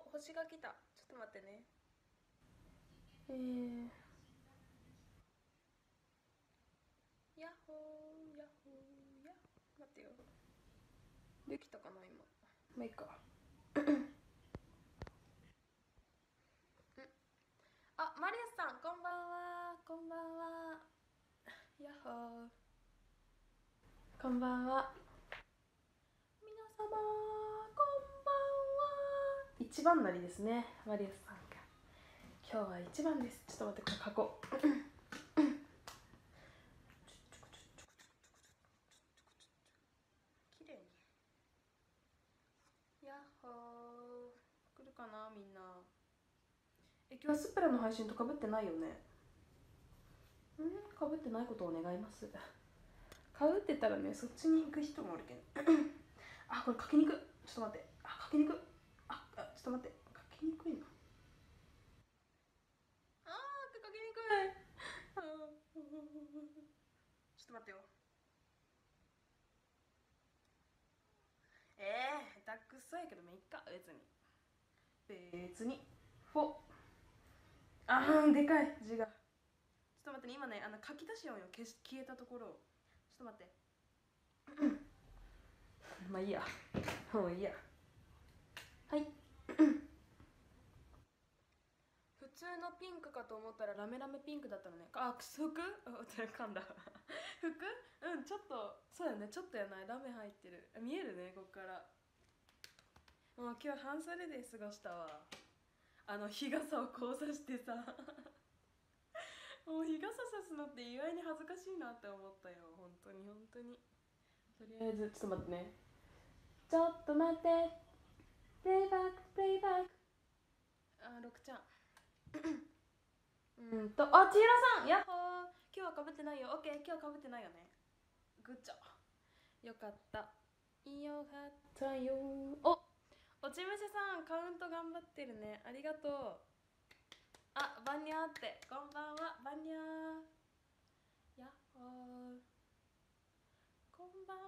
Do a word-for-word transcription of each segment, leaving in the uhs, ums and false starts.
星が来た。ちょっと待ってね。えー、ヤッホーヤッホーヤッホー。待ってよ、できたかな今。まあいいか。あ、マリアスさんこんばんは。こんばんは。ヤッホー。こんばんは皆様、こんばんは。一番乗りですね、マリアスさんが。今日は一番です。ちょっと待って、これ書こう。綺麗に。ヤッホー。来るかなみんな。え、今日はスプラの配信とかぶってないよね。うん、かぶってないことをお願います。かぶってたらね、そっちに行く人もおるけど。あ、これ書きにくい。ちょっと待って。あ、書きにくい。あ、あちょっと待って。書きにくいな。あー、書きにくい。あーちょっと待ってよ。えー、下手くそやけど、めっか、別に。別に。フォ。あー、でかい、字が。ちょっと待ってね、今ね、あの書き出しようよ。消し消えたところを。ちょっと待って。まあいいや。もういいや。はい。普通のピンクかと思ったらラメラメピンクだったのね。あ、服あ、噛んだ。服うん、ちょっと、そうやね、ちょっとやない。ラメ入ってる。見えるね、こっから。もう今日半袖で過ごしたわ。あの、日傘を交差してさ。もう日傘さすのって意外に恥ずかしいなって思ったよ。本当に本当に。とりあえず、ちょっと待ってね。ちょっと待って。プレイバック、プレイバック。あ、ろくちゃん。うんと、あ、千尋さんやっほー。今日はかぶってないよ。オッケー、今日かぶってないよね。グッジョ。よかった。よかったよ。お、おちむせさん、カウント頑張ってるね。ありがとう。あ、バンニャーって。こんばんは、バンニャー。やっほー。こんばんは。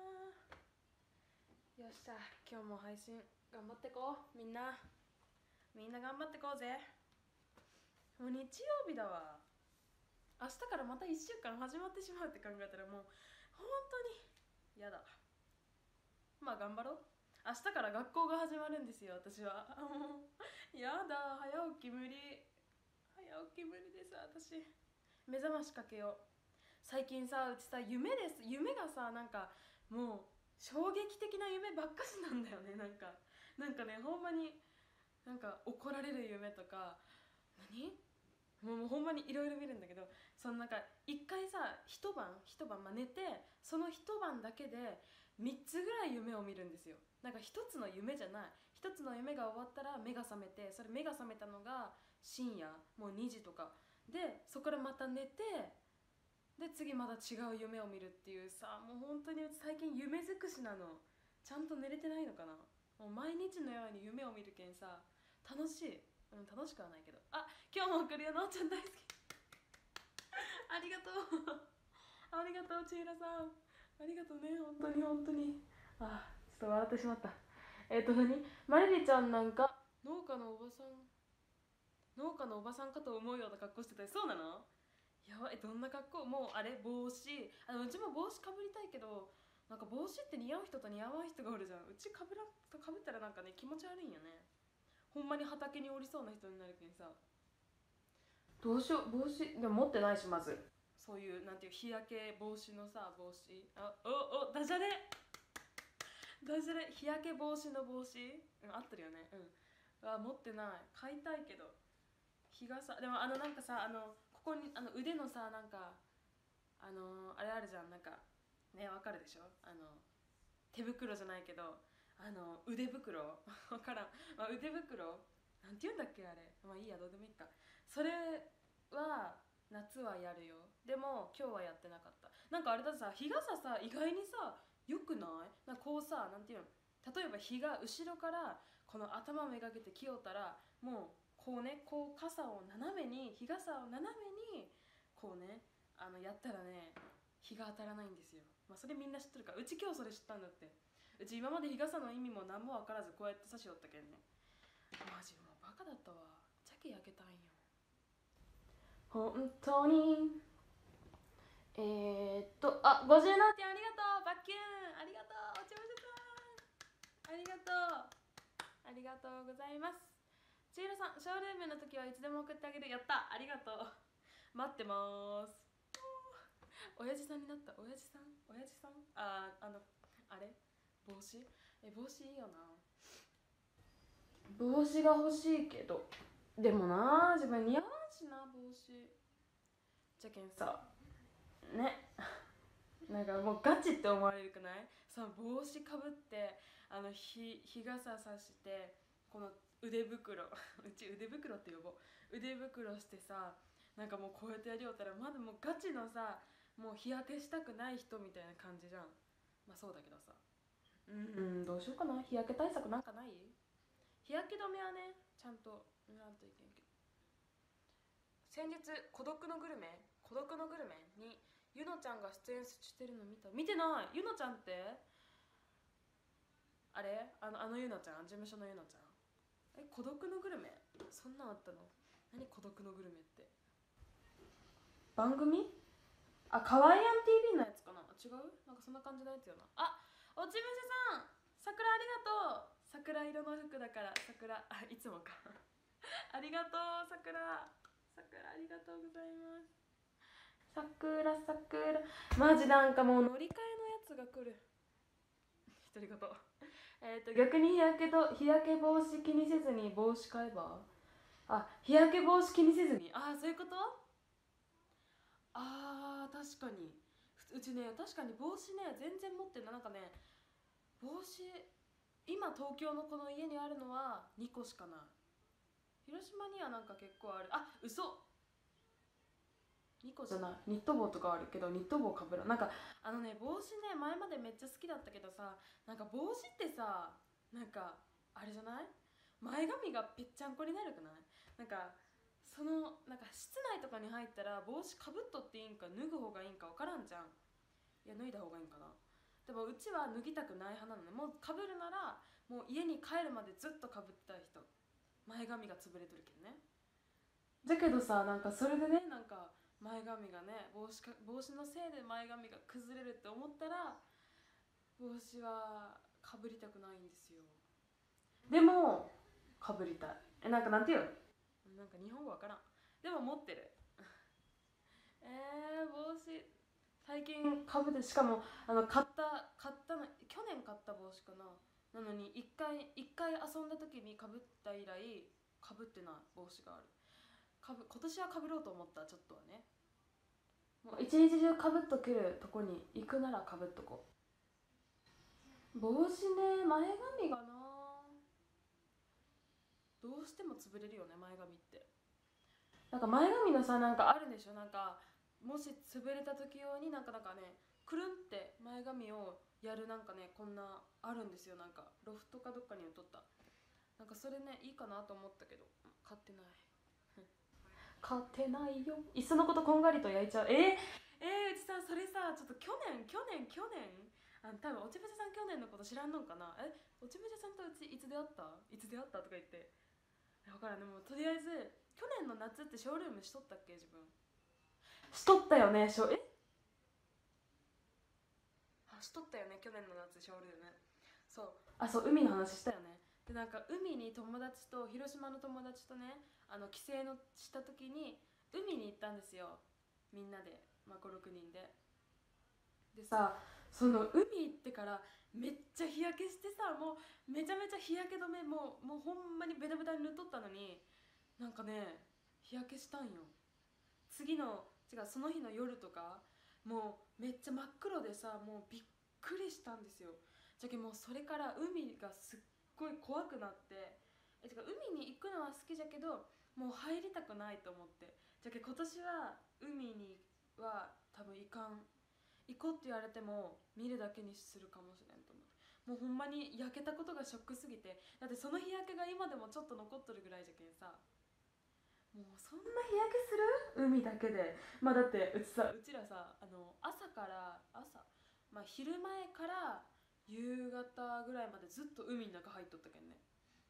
よっしゃ、今日も配信頑張ってこう。みんな。みんな頑張ってこうぜ。もう日曜日だわ。明日からまたいっしゅうかん始まってしまうって考えたらもう本当にやだ。まあ頑張ろう。明日から学校が始まるんですよ、私は。もうやだ、早起き無理。早起き無理です、私。目覚ましかけよう。最近さ、うちさ、夢です。夢がさ、なんかもう衝撃的な夢ばっかしなんだよね。なんかなんかね、ほんまになんか怒られる夢とか、何もうほんまにいろいろ見るんだけど、そのなんか一回さ、一晩一晩、まあ、寝てその一晩だけでみっつぐらい夢を見るんですよ。なんか一つの夢じゃない、一つの夢が終わったら目が覚めて、それ目が覚めたのが深夜もうにじとかで、そこからまた寝て、で次また違う夢を見るっていうさ、もう本当に最近夢尽くしなの。ちゃんと寝れてないのかな。もう毎日のように夢を見るけんさ、楽しい。うん、楽しくはないけど。あ、今日も送るよ、なおちゃん大好き。ありがとう。ありがとう、ちひろさん。ありがとうね、本当に本当に。あ、ちょっと笑ってしまった。えっ、ー、と何、まりりちゃんなんか農家のおばさん、農家のおばさんかと思うような格好してたり、そうなの？やばい、どんな格好？もうあれ、帽子、あのうちも帽子かぶりたいけど、なんか帽子って似合う人と似合わない人がおるじゃん。うちかぶらかぶったらなんかね、気持ち悪いんよね。ほんまに畑におりそうな人になるけんさ。どうしよう、帽子でも持ってないし、まずそういうなんていう日焼け防止のさ、帽子。あ、おお、ダジャレ、ダジャレ、日焼け防止の帽子、うん、合ってるよね。うん、あ、持ってない。買いたいけど。日傘でも、あのなんかさ、あのここにあの腕のさ、なんかあのあれあるじゃん、なんかね、わかるでしょ、あの手袋じゃないけど、あの腕袋わからん、まあ、腕袋なんて言うんだっけあれ、まあいいや、どうでもいいか。それは夏はやるよ。でも今日はやってなかった。なんかあれださ、日傘さ、意外にさ、よくない？なんかこうさ、なんていうの、例えば日が後ろからこの頭めがけてきよったら、もうこうね、こう傘を斜めに、日傘を斜めにこうね、あのやったらね、日が当たらないんですよ。まあそれみんな知ってるから。うち今日それ知ったんだって。うち今まで日傘の意味も何も分からずこうやって差し寄ったけんね。 マジもうバカだったわ。チャケ焼けたんよ本当に。えー、っとあごじゅうななてんありがとう。バッキューンありがとう。おちむせさんありがとう。ありがとうございます。ちひろさん、ショールームの時はいつでも送ってあげる。やった、ありがとう。待ってまーす。親父さんになった。親父さん親父さんあー、あのあれ帽子え帽子いいよな。帽子が欲しいけど、でもな自分似合わんしな帽子。じゃけんさね、なんかもうガチって思われるくない？その帽子かぶってあの日日傘さしてこの腕袋うち腕袋って呼ぼう。腕袋してさ、なんかもうこうやってやりよったらまだもうガチのさ、もう日焼けしたくない人みたいな感じじゃん。まあそうだけどさ、うん、どうしようかな。日焼け対策なんかない？日焼け止めはねちゃんと塗らんといけんけど。先日孤独のグルメ孤独のグルメにゆのちゃんが出演してるの見た。見てない。ゆのちゃんってあれあのあのゆのちゃん、事務所のゆのちゃん。え、孤独のグルメそんなんあったの？何孤独のグルメって番組？あ、かわいやん ティーブイ のやつかな。違う？なんかそんな感じのやつよな。あ、おちむせさん桜ありがとう。桜色の服だから桜、あ、いつもかありがとう桜。桜ありがとうございます。桜桜マジなんかもう乗り換えのやつが来る。独り言えっと逆に日焼けと日焼け防止気にせずに帽子買えば。あ、日焼け防止気にせずに、ああそういうこと。あー確かに。うちね確かに帽子ね全然持ってんな。なんかね帽子今東京のこの家にあるのはにこしかない。広島にはなんか結構ある。あ、嘘、にこじゃない。ニット帽とかあるけどニット帽かぶらん。なんかあのね帽子ね前までめっちゃ好きだったけどさ、なんか帽子ってさ、なんかあれじゃない？前髪がぺっちゃんこになるくない？なんかそのなんか室内とかに入ったら帽子かぶっとっていいんか脱ぐ方がいいんか分からんじゃん。いや脱いだ方がいいんかな。でもうちは脱ぎたくない派なのね。もうかぶるならもう家に帰るまでずっとかぶってた人。前髪が潰れとるけどね。だけどさ、なんかそれでね、なんか前髪がね帽子か帽子のせいで前髪が崩れるって思ったら帽子はかぶりたくないんですよ。でもかぶりたい。え、なんかなんていうの、なんか日本語わからん。でも持ってるえー、帽子最近かぶって、しかもあの買った買ったの去年買った帽子かな。なのに一回一回遊んだ時にかぶった以来かぶってない帽子がある。かぶ今年はかぶろうと思った。ちょっとはね、もう一日中かぶっとけるとこに行くならかぶっとこう。帽子ね、前髪がなどうしても潰れるよね前髪って。なんか前髪のさ、なんかあるんでしょ。なんかもし潰れた時用になんかなんかね、くるんって前髪をやるなんかね、こんなあるんですよ。なんかロフトかどっかに売っとった。なんかそれねいいかなと思ったけど買ってない買ってないよ。いっそのことこんがりと焼いちゃう。えー、えー、うちさそれさ、ちょっと去年去年去年あの多分おちぶせさん去年のこと知らんのかな。え、おちぶせさんとうちいつ出会ったいつ出会ったとか言って。だからね、もうとりあえず去年の夏ってショールームしとったっけ自分。しとったよね。しょえあしとったよね去年の夏ショールーム。そう、あ、そう、海の話したよね。でなんか海に友達と広島の友達とね、あの帰省のした時に海に行ったんですよ。みんなで、まあ、ごろくにんで。でさ、その海行ってからめっちゃ日焼けしてさ、もうめちゃめちゃ日焼け止めもうもうほんまにベタベタに塗っとったのに、なんかね日焼けしたんよ。次の違うその日の夜とかもうめっちゃ真っ黒でさ、もうびっくりしたんですよ。じゃけもうそれから海がすっごい怖くなって、えてか海に行くのは好きじゃけどもう入りたくないと思って。じゃけ今年は海には多分行かん。行こうって言われても見るだけにするかもしれんと思う。もうほんまに焼けたことがショックすぎて、だってその日焼けが今でもちょっと残っとるぐらいじゃけんさ。もうそんな日焼けする海だけで。まあだってうちさうちらさ、あの朝から朝まあ昼前から夕方ぐらいまでずっと海の中入っとったけんね。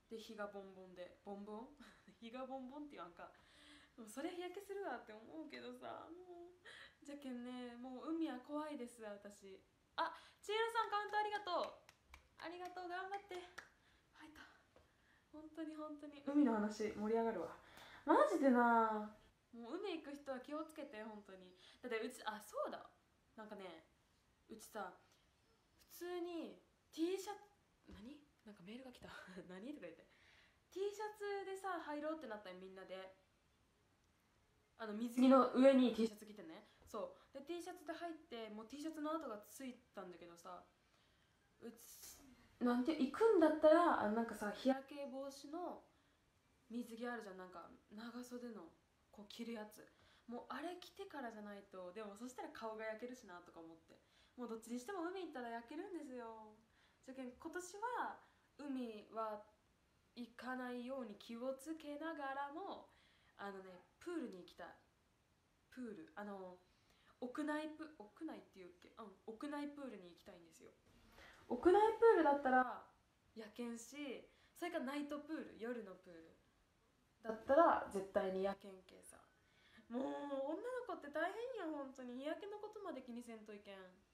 で日がボンボンでボンボン日がボンボンって言わんか。もうそれ日焼けするわって思うけどさ、もうじゃけんね、もう海は怖いです私。あ、ちえるさんカウントありがとう、ありがとう、頑張って。入った。本当に本当に海の話盛り上がるわマジでな。もう海行く人は気をつけて本当に。だってうち、あ、そうだ、なんかね、うちさ普通に T シャツ、何なんかメールが来た何とか言って T シャツでさ入ろうってなったよみんなで。あの水着の上に T シャツ着てね。そうで T シャツで入って、もう T シャツの跡がついたんだけどさ、うちなんて行くんだったら、あのなんかさ日焼け防止の水着あるじゃん、なんか長袖のこう着るやつ、もうあれ着てからじゃないと。でもそしたら顔が焼けるしなとか思って、もうどっちにしても海行ったら焼けるんですよ。じゃけん今年は海は行かないように気をつけながらも、あのねプールに行きたい。プール、あの屋内プ屋内っていうっけ、うん、屋内プールに行きたいんですよ。屋内プールだったら焼けんし、それからナイトプール、夜のプールだったら絶対に焼けんけさ。もう女の子って大変やん本当に、日焼けのことまで気にせんといけん。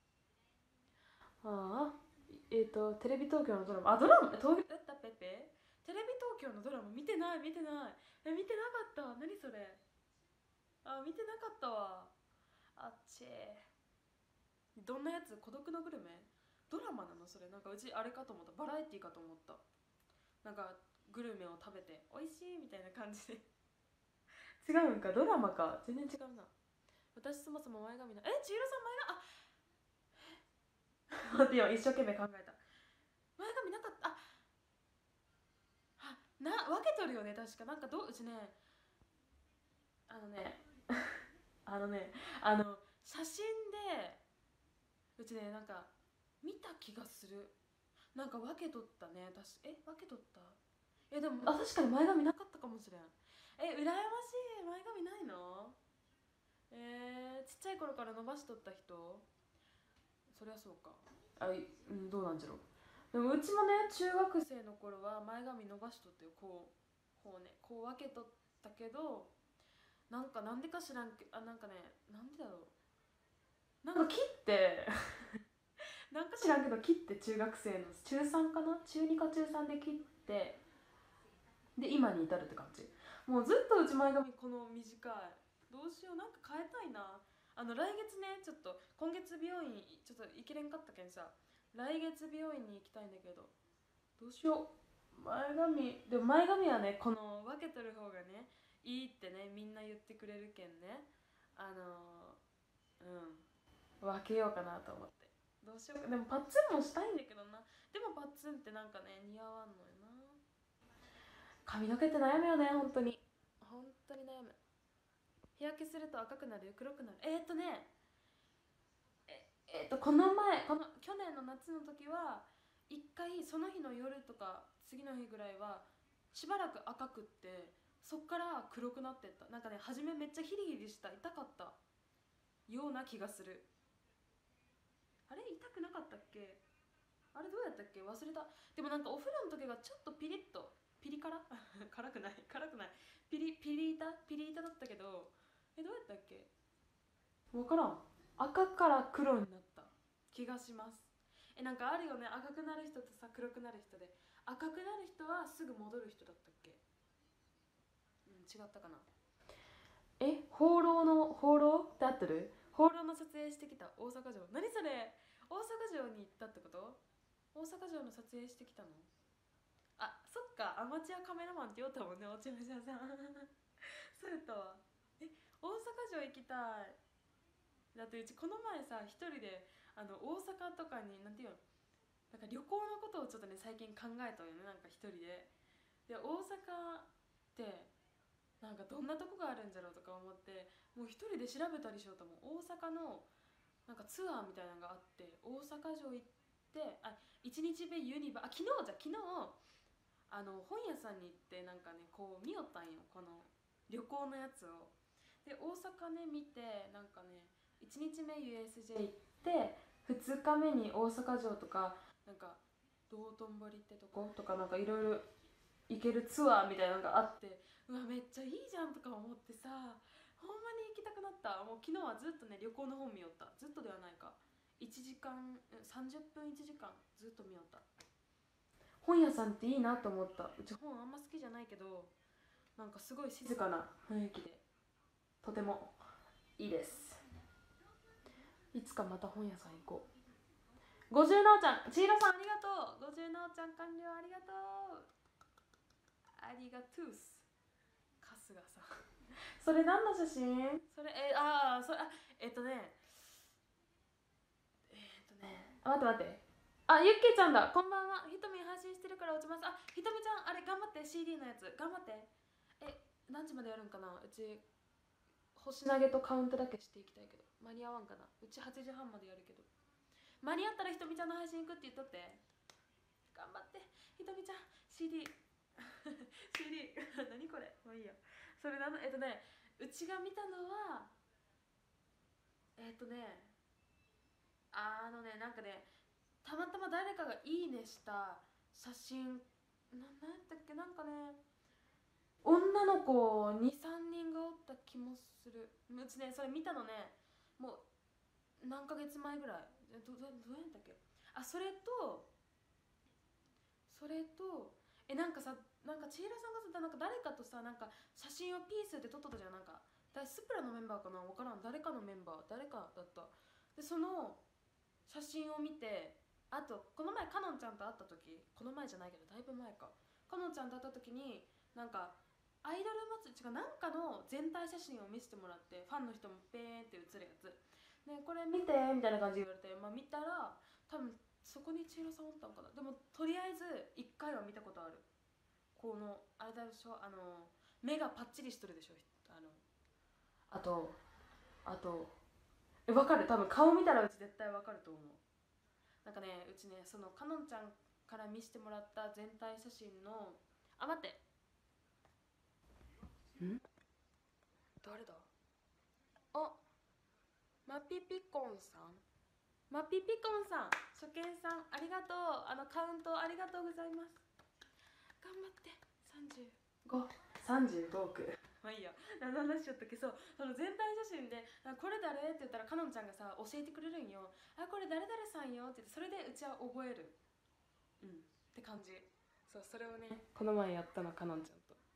ああ、えっ、ー、とテレビ東京のドラマ、あ、ドラマ東京だったペペテレビ東京のドラマ見てない見てない。え、見てなかった。何それ。あ、見てなかったわ。あっちー、どんなやつ、孤独のグルメドラマなのそれ。なんかうちあれかと思った、バラエティかと思った。なんかグルメを食べて美味しいみたいな感じで違うんか、ドラマか、全然違うな。私そもそも前髪な、え、千尋さん前髪、あ待ってよ、一生懸命考えた。前髪なかった。ああ、な、分けとるよね確か。なんかどう、うちね、あのねあのねあの写真でうちね、なんか見た気がする。なんか分けとったね、たし、え、分けとった。え、でも、あ、確かに前髪なかったかもしれん。え、羨ましい。前髪ないの。えー、ちっちゃい頃から伸ばしとった人。そりゃそうか。あ、うん、どうなんじゃろう。でもうちもね、中学生の頃は前髪伸ばしとってよ。こうこうね、こう分けとったけど、なんかなんでか知らんけ、あ、なんかね、なんでだろう、なんか切ってなんか知らんけど切って、中学生の中さんかな、中にか中さんで切って、で今に至るって感じ。もうずっとうち前髪この短い。どうしよう、なんか変えたいな。あの来月ね、ちょっと今月美容院ちょっと行けれんかったけんさ、来月美容院に行きたいんだけど、どうしよう。前髪でも、前髪はねこの分けとる方がねいいってねみんな言ってくれるけんね、あのー、うん、分けようかなと思って。どうしようか。でもパッツンもしたいんだけどな。でもパッツンってなんかね似合わんのよな。髪の毛って悩むよね本当に。本当に悩む。日焼けすると赤くなる、黒くなる。えー、っとねええー、っとこの前、この去年の夏の時は一回その日の夜とか次の日ぐらいはしばらく赤くって、そっから黒くなってった。なんかね初めめっちゃヒリヒリした、痛かったような気がする。あれ痛くなかったっけ。あれどうやったっけ、忘れた。でもなんかお風呂の時がちょっとピリッと、ピリ辛辛くない、辛くない、ピリピリ痛ピリ痛だったけど、え、どうやったっけ、分からん。赤から黒になった気がします。え、なんかあるよね、赤くなる人とさ黒くなる人で、赤くなる人はすぐ戻る人だったっけ。うん、違ったかな。え、放浪の放浪って合ってる。放浪の撮影してきた大阪城、何それ。大阪城に行ったってこと。大阪城の撮影してきたの。あ、そっか、アマチュアカメラマンって言おったもんね、おちむしゃさんそうやったわ。え、大阪城行きたい。だってうちこの前さ一人であの大阪とかに、なんていうの、なんか旅行のことをちょっとね最近考えたよね、なんか一人で。で、大阪ってなんかどんなとこがあるんじゃろうとか思って、もう一人で調べたりしようと思う。大阪のなんかツアーみたいなのがあって、大阪城行って、あ、一日目ユニバ、あ、昨日じゃ昨日あの本屋さんに行って、なんかねこう見よったんよ、この旅行のやつを。で、大阪ね見て、なんかねいちにちめ ユーエスジェー 行って、ふつかめに大阪城とか、なんか道頓堀ってとことか、なんかいろいろ行けるツアーみたいなのがあって、うわめっちゃいいじゃんとか思ってさ、ほんまに行きたくなった。もう昨日はずっとね旅行の本見よった。ずっとではないか、いちじかんさんじゅっぷんいちじかんずっと見よった。本屋さんっていいなと思った。うち本あんま好きじゃないけど、なんかすごい静かな雰囲気でとてもいいです。いつかまた本屋さん行こう。五十なおちゃん、ちいろさんありがとう。五十なおちゃん完了ありがとう。ありがとうす。春日さんそれ何の写真？それえああそれあえっとねえっとねあ待って待って、あゆっけいちゃんだ、こんばんは。ひとみ配信してるから落ちます。あひとみちゃんあれ頑張って、 シーディー のやつ頑張って。え何時までやるんかな。うち星投げとカウントだけしていきたいけど間に合わんかな。うちはちじはんまでやるけど、間に合ったらひとみちゃんの配信行くって言っとって。頑張ってひとみちゃん。 シーディー シーディー 何これ、もういいよ。それなのえっとねうちが見たのはえっとねあのねなんかねたまたま誰かがいいねした写真な、なんやったっけ、なんかね女の子にさんにんがおった気もする。うちねそれ見たのねもう何ヶ月前ぐらい。どどどうやったっけ。あそれとそれとえなんかさ、なんか千尋さんがさなんか誰かとさなんか写真をピースで撮っとったじゃん。なんかスプラのメンバーかな分からん、誰かのメンバー誰かだった。でその写真を見て、あとこの前かのんちゃんと会った時、この前じゃないけどだいぶ前か、かのんちゃんと会った時になんかアイドル祭り違うなんかの全体写真を見せてもらって、ファンの人もペーンって写るやつで、これ見てみたいな感じで言われて、まあ、見たら多分そこに千尋さんおったんかな。でもとりあえずいっかいは見たことある。このあれだでしょ、あの目がパッチリしとるでしょ。あのあとあとえ分かる、多分顔見たらうち絶対分かると思う。なんかねうちねそのかのんちゃんから見せてもらった全体写真のあ待ってん誰だ、あマピピコンさん、マピピコンさん初見さんありがとう。あのカウントありがとうございます。頑張ってさんじゅうご、さんじゅうごおくまあいいや、何の話しよったっけ。そうその全体写真で「これ誰?」って言ったらかのんちゃんがさ教えてくれるんよ。「あこれ誰々さんよ」って言って、それでうちは覚えるうんって感じ。そうそれをねこの前やったのかのんちゃんと。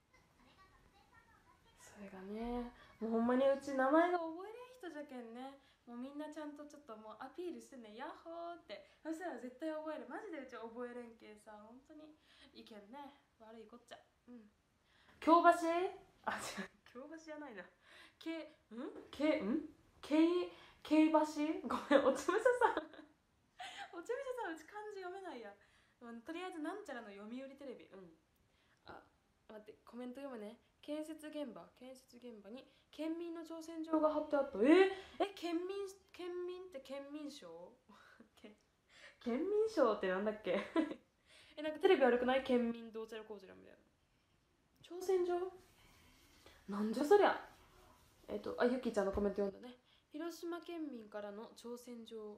それがねもうほんまにうち名前が覚えれん人じゃけんね、もうみんなちゃんとちょっともうアピールしてね、ヤッホーって。そしたら絶対覚える。マジでうち覚えれんけさ、本当にいけんね、悪いこっちゃ。うん京橋、あ違う京橋じゃないな、けんけんけ京橋、ごめんおちむささんおちむささんうち漢字読めないや。とりあえずなんちゃらの読売テレビ。うんあ待ってコメント読むね。建設現場建設現場に県民の挑戦状が貼ってあった。えー、え県民県民って県民賞県民賞ってなんだっけえなんかテレビ悪くない？県民どうちゃらこうちゃらみたいな挑戦状なんじゃそりゃ。えっとあゆきちゃんのコメント読んだね。広島県民からの挑戦状、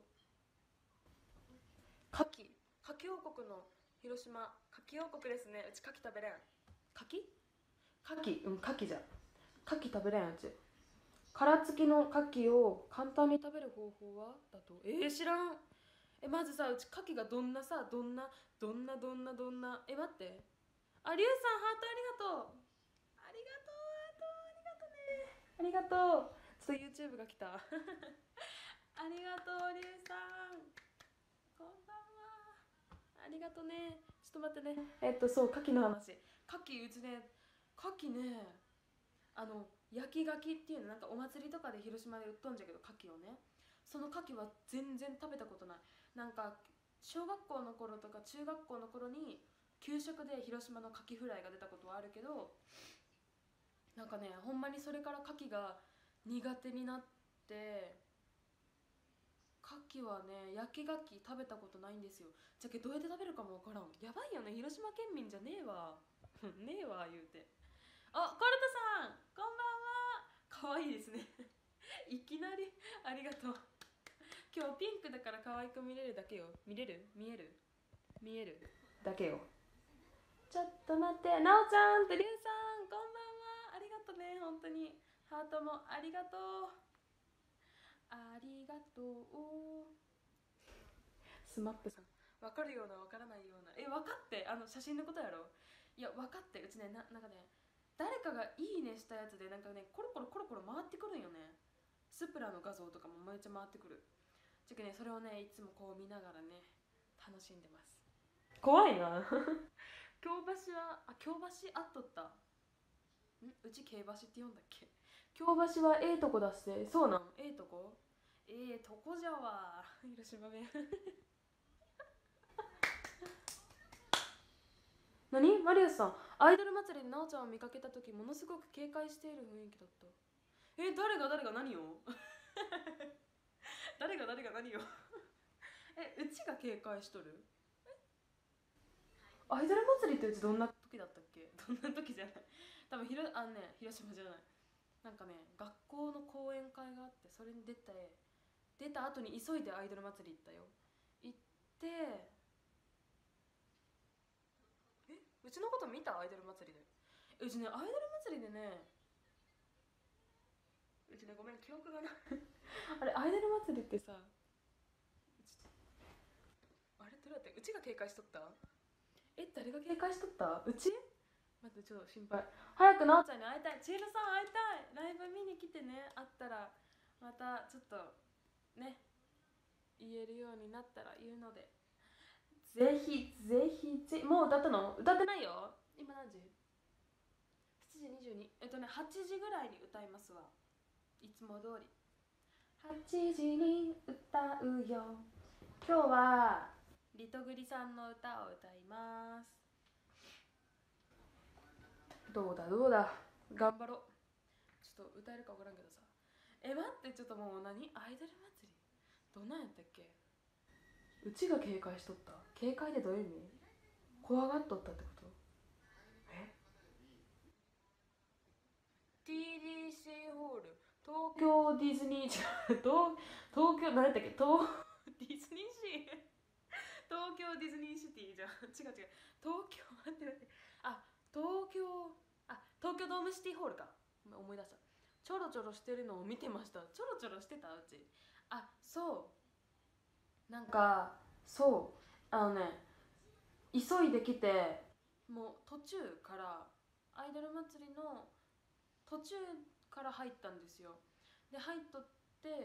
牡蠣牡蠣王国の広島牡蠣王国ですね。うち牡蠣食べれん。牡蠣牡蠣うん牡蠣じゃ牡蠣食べれんうち。殻付きの牡蠣を簡単に食べる方法はだとえー、知らん。えまずさうち牡蠣がどんなさどんなどんなどんなどんなえ待ってありゅうさんハートありがとうありがとうハートありがとうねありがとう。ちょっと YouTube が来たありがとうりゅうさんこんばんはありがとうね。ちょっと待ってね。えっとそう牡蠣の話。牡蠣うちね牡蠣ねあの焼き牡蠣っていうのなんかお祭りとかで広島で売っとんじゃけど牡蠣をね、その牡蠣は全然食べたことない。なんか小学校の頃とか中学校の頃に給食で広島の牡蠣フライが出たことはあるけど、なんかねほんまにそれから牡蠣が苦手になって、牡蠣はね焼き牡蠣食べたことないんですよ。じゃけどうやって食べるかもわからん。やばいよね広島県民じゃねえわねえわ言うて。あコルトさんこんばんは、かわいいですねいきなりありがとう。今日ピンクだから可愛く見れるだけよ。見れる見える見えるだけよ。 ちょっと待って、なおちゃんとりゅうさん、こんばんは。ありがとね、本当に。ハートもありがとう。ありがとう。スマップさん、分かるような分からないような。え、分かって、あの写真のことやろ。いや、分かって、うちね、ななんかね、誰かがいいねしたやつで、なんかね、コロコロコロコロ回ってくるんよね。スプラの画像とかもめっちゃ回ってくる。ちょっとね、それをね、いつもこう見ながらね、楽しんでます。怖いな。京橋は、あ、京橋あっとった。ん、うち京橋って言うんだっけ。京橋はええとこだっせ。そうなん、ええとこ、ええとこじゃわ。広島弁。何、マリウスさん、アイドル祭りでなおちゃんを見かけた時、ものすごく警戒している雰囲気だった。え、誰が誰が何を。誰が誰が何を。え、うちが警戒しとる。アイドル祭りってうちどんな時だったっけ。どんな時じゃない。多分ひろあのね、広島じゃない。なんかね、学校の講演会があって、それに出て出た後に急いでアイドル祭り行ったよ。行って、え、うちのこと見た、アイドル祭りで。うちね、アイドル祭りでね、うちね、ごめん、記憶がない。あれ、アイドル祭りってさ、あれ、どうやって、うちが警戒しとった。え、誰が警戒しとった、うち。待って、ちょっと心配。早くなおちゃんに会いたい。チールさん会いたい。ライブ見に来てね。会ったらまたちょっとね、言えるようになったら言うので、ぜひぜひぜ。もう歌ったの？歌ってないよ。今何時？ しち 時にじゅうに。えっとね、はちじぐらいに歌いますわ。いつも通りはちじに歌うよ。今日はリトグリさんの歌を歌います。どうだどうだ、頑張ろう。ちょっと歌えるか分からんけどさ。え、待って、ちょっともう何、アイドル祭りどんなんやったっけ。うちが警戒しとった。警戒でどういう意味。怖がっとったってこと。え、 ティーディーシー ホール、東京ディズニー、東東京何やったっけ、東ディズニーシー、東京ディズニーシティじゃん。違う違う、東京、待って待って、あ、東京、あ、東京ドームシティホールか。思い出した。ちょろちょろしてるのを見てました。ちょろちょろしてた、うち。あ、そう、なんかそうあのね、急いできて、もう途中から、アイドル祭りの途中から入ったんですよ。で入っとって、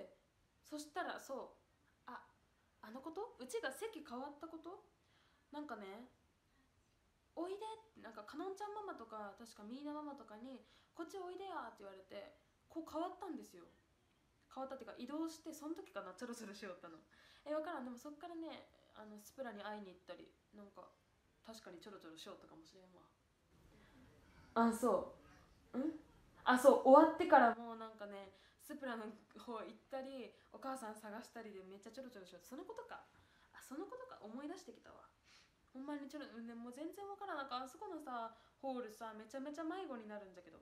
そしたら、そう、あ、あのこと、うちが席変わったこと、なんかね、おいでって、なんかかのんちゃんママとか確かミーナママとかにこっちおいでやって言われて、こう変わったんですよ。変わったっていうか移動して、その時かな、チョロチョロしよったの。え、分からん。でもそっからね、あのスプラに会いに行ったり、なんか確かにちょろちょろしよったかもしれんわ。あ、そう、ん、あ、そう、終わってからもうなんかね、スプラの方行ったり、お母さん探したりでめっちゃちょろちょろしよう。そのことか。あ、そのことか、思い出してきたわ。ほんまにちょろ、ね、もう全然わからん。なんかあそこのさ、ホールさ、めちゃめちゃ迷子になるんじゃけど。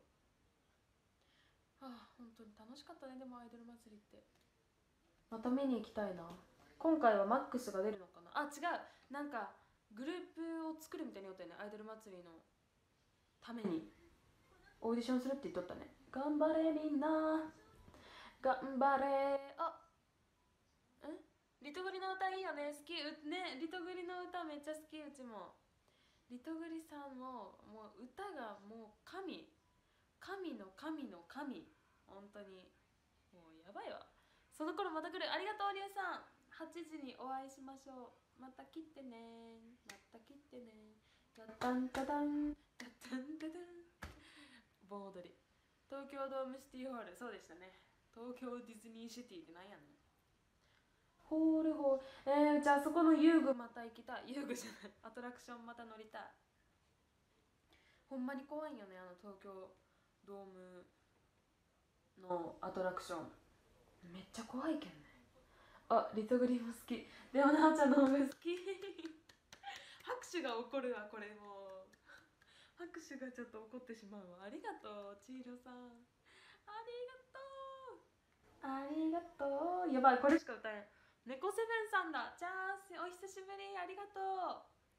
はあ、本当に楽しかったね。でもアイドル祭りってまた見に行きたいな。今回はマックスが出るのかな。あ、違う、なんかグループを作るみたいに言ったよね、アイドル祭りのためにオーディションするって言っとったね。頑張れみんな、頑張れ。あ、ん、リトグリの歌いいよね、好き。うね、リトグリの歌めっちゃ好き。うちもリトグリさんももう歌がもう神、神の神の神、本当にもうやばいわ。その頃また来る。ありがとう、りゅうさん。はちじにお会いしましょう。また来てね、また来てね。タタンタタンタタンタタン。盆踊り、東京ドームシティホール。そうでしたね。東京ディズニーシティってなんやねん。ホールホール、えー、じゃあそこの遊具また行きたい。遊具じゃない、アトラクションまた乗りたい。ほんまに怖いよね、あの東京ドームのアトラクション。めっちゃ怖いけんね。あ、リトグリも好き。でもなおちゃんの方が好き。拍手が起こるわ、これもう。拍手がちょっと起こってしまうわ。ありがとう、ちいろさん。ありがとう。ありがとう。やばい、これしか歌えん。猫セブンさんだ。じゃあ、お久しぶり。ありがとう。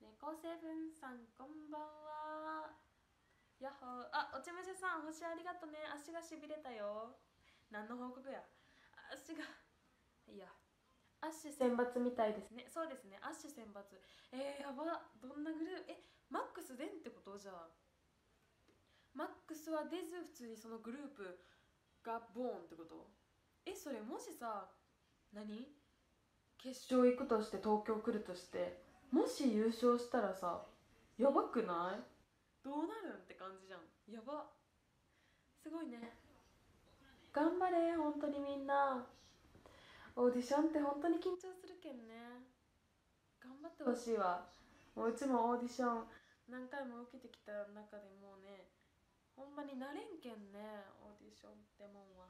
猫セブンさんこんばんは。やっほー。あ、おちむしさん星ありがとね。足がしびれたよ。何の報告や。足がいやアッシュ選抜みたいですね。そうですね、アッシュ選抜。えー、やば。どんなグループ。え、マックス出んってこと？じゃあマックスは出ず、普通にそのグループがボーンってこと？え、それもしさ、何決勝行くとして、東京来るとして、もし優勝したらさ、やばくない？どうなるんって感じじゃん。やば。すごいね。頑張れ本当にみんな。オーディションって本当に緊張するけんね。頑張ってほしいわ。もううちもオーディション何回も受けてきた中でもうね、ほんまになれんけんね、オーディションってもんは。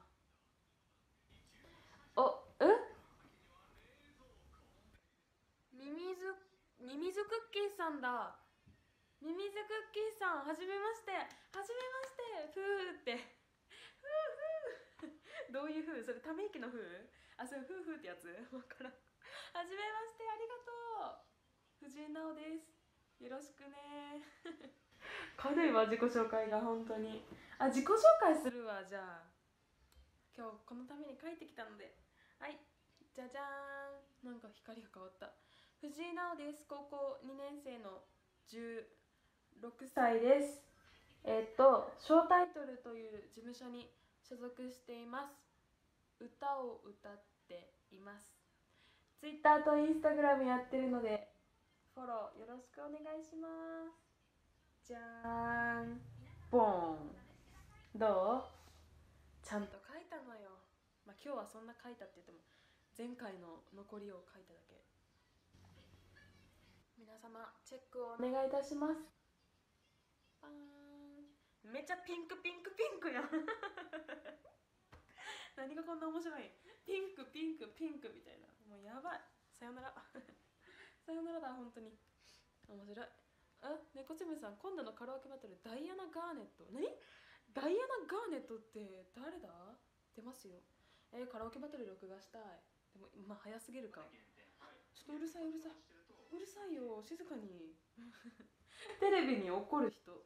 お、えミミズ、ミミズクッキーさんだ。ミミズクッキーさん、はじめまして。はじめまして。ふーって。ふーふー。どういうふう？それため息のふう？あ、それふーふーってやつ？わからん。はじめまして、ありがとう。藤井直です。よろしくね。軽いわ、自己紹介が本当に。あ、自己紹介するわ。じゃあ今日このために帰ってきたので、はい、じゃじゃーん。なんか光が変わった。藤井直です。高校にねん生のじゅうろくさいです。えっとショータイトルという事務所に所属しています。歌を歌っています。ツイッターとインスタグラムやってるのでフォローよろしくお願いします。じゃーん。ボーン。どう？ちゃんと書いたのよ。まあ今日はそんな書いたって言っても前回の残りを書いただけ。皆様チェックをお願いいたします。パーン。めっちゃピンクピンクピンクやん。何がこんな面白い？ピンクピンクピンクみたいな。もうやばい。さよなら。さよならだ本当に。面白い。あ、猫ちむさん、今度のカラオケバトルダイアナ・ガーネット。何？ダイアナ・ガーネットって誰だ？出ますよ。えー、カラオケバトル録画したい。でもまあ早すぎるか。ちょっとうるさいうるさいうるさいよ、静かに。テレビに怒る人。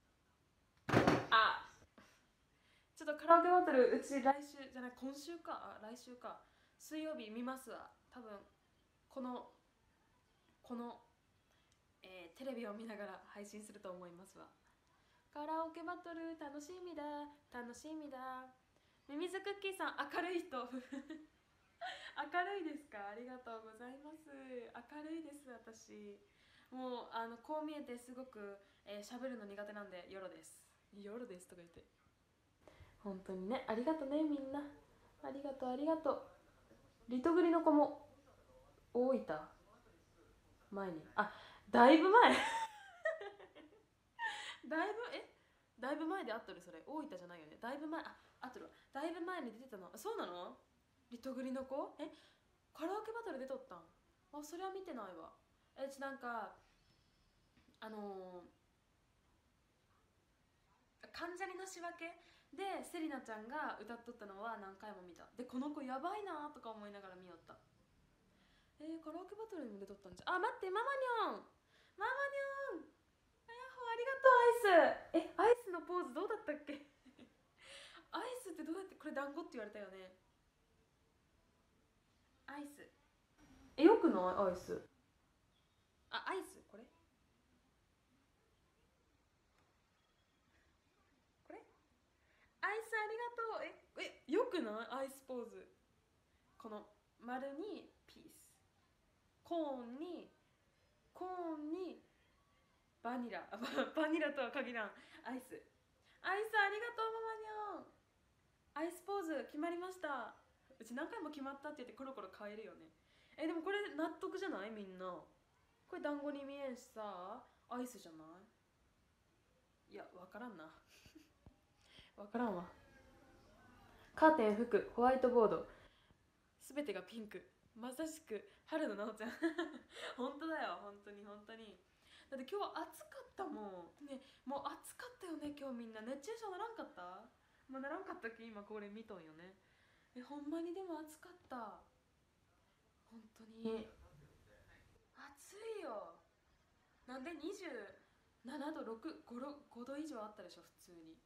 あ、ちょっとカラオケバトルうち来週じゃない、今週か。あ、来週か。水曜日見ますわ多分。このこの、えー、テレビを見ながら配信すると思いますわ。カラオケバトル楽しみだ楽しみだ。ミミズクッキーさん、明るい人。明るいですか？ありがとうございます。明るいです。私もうあのこう見えてすごくえー、喋るの苦手なんで、夜です。夜ですとか言って。本当にね、ありがとねみんな。ありがとうありがとう。リトグリの子も大分前に、あ、だいぶ前。だいぶえだいぶ前であったる。それ大分じゃないよね。だいぶ前、あ、あってるわ。だいぶ前に出てたの。そうなの？リトグリの子、え、カラオケバトル出とったん？あ、それは見てないわ。え、ちなんかあのー、関ジャニの仕分けでセリナちゃんが歌っとったのは何回も見た。で、この子やばいなとか思いながら見よった。えー、カラオケバトルにも出とったんじゃ。あ、待って、ママニョン、ママニョン、あやほ、ありがとうアイス。え、アイスのポーズどうだったっけ？アイスってどうやって、これ団子って言われたよね。アイス、え、よくないアイス？あ、アイス、これこれアイスありがとう。ええ、よくないアイスポーズ？この丸にピース、コーンにコーンにバニラ。バニラとは限らん。アイス、アイスありがとうママニョン。アイスポーズ決まりました。うち何回も決まったって言ってコロコロ変えるよね。え、でもこれ納得じゃない？みんなこれ団子に見えんしさ、アイスじゃない？いや、わからんな。わからんわ。カーテン、服、ホワイトボード、すべてがピンク。まさしく春のなおちゃん。本当だよ、本当に本当に。だって今日は暑かったもんね。もう暑かったよね今日。みんな熱中症ならんかった？まあ、ならんかったっけ？今これ見とんよね。え、ほんまにでも暑かった。本当に暑いよ。 なんでにじゅうななど、ろく、ごど、ごど以上あったでしょ普通に。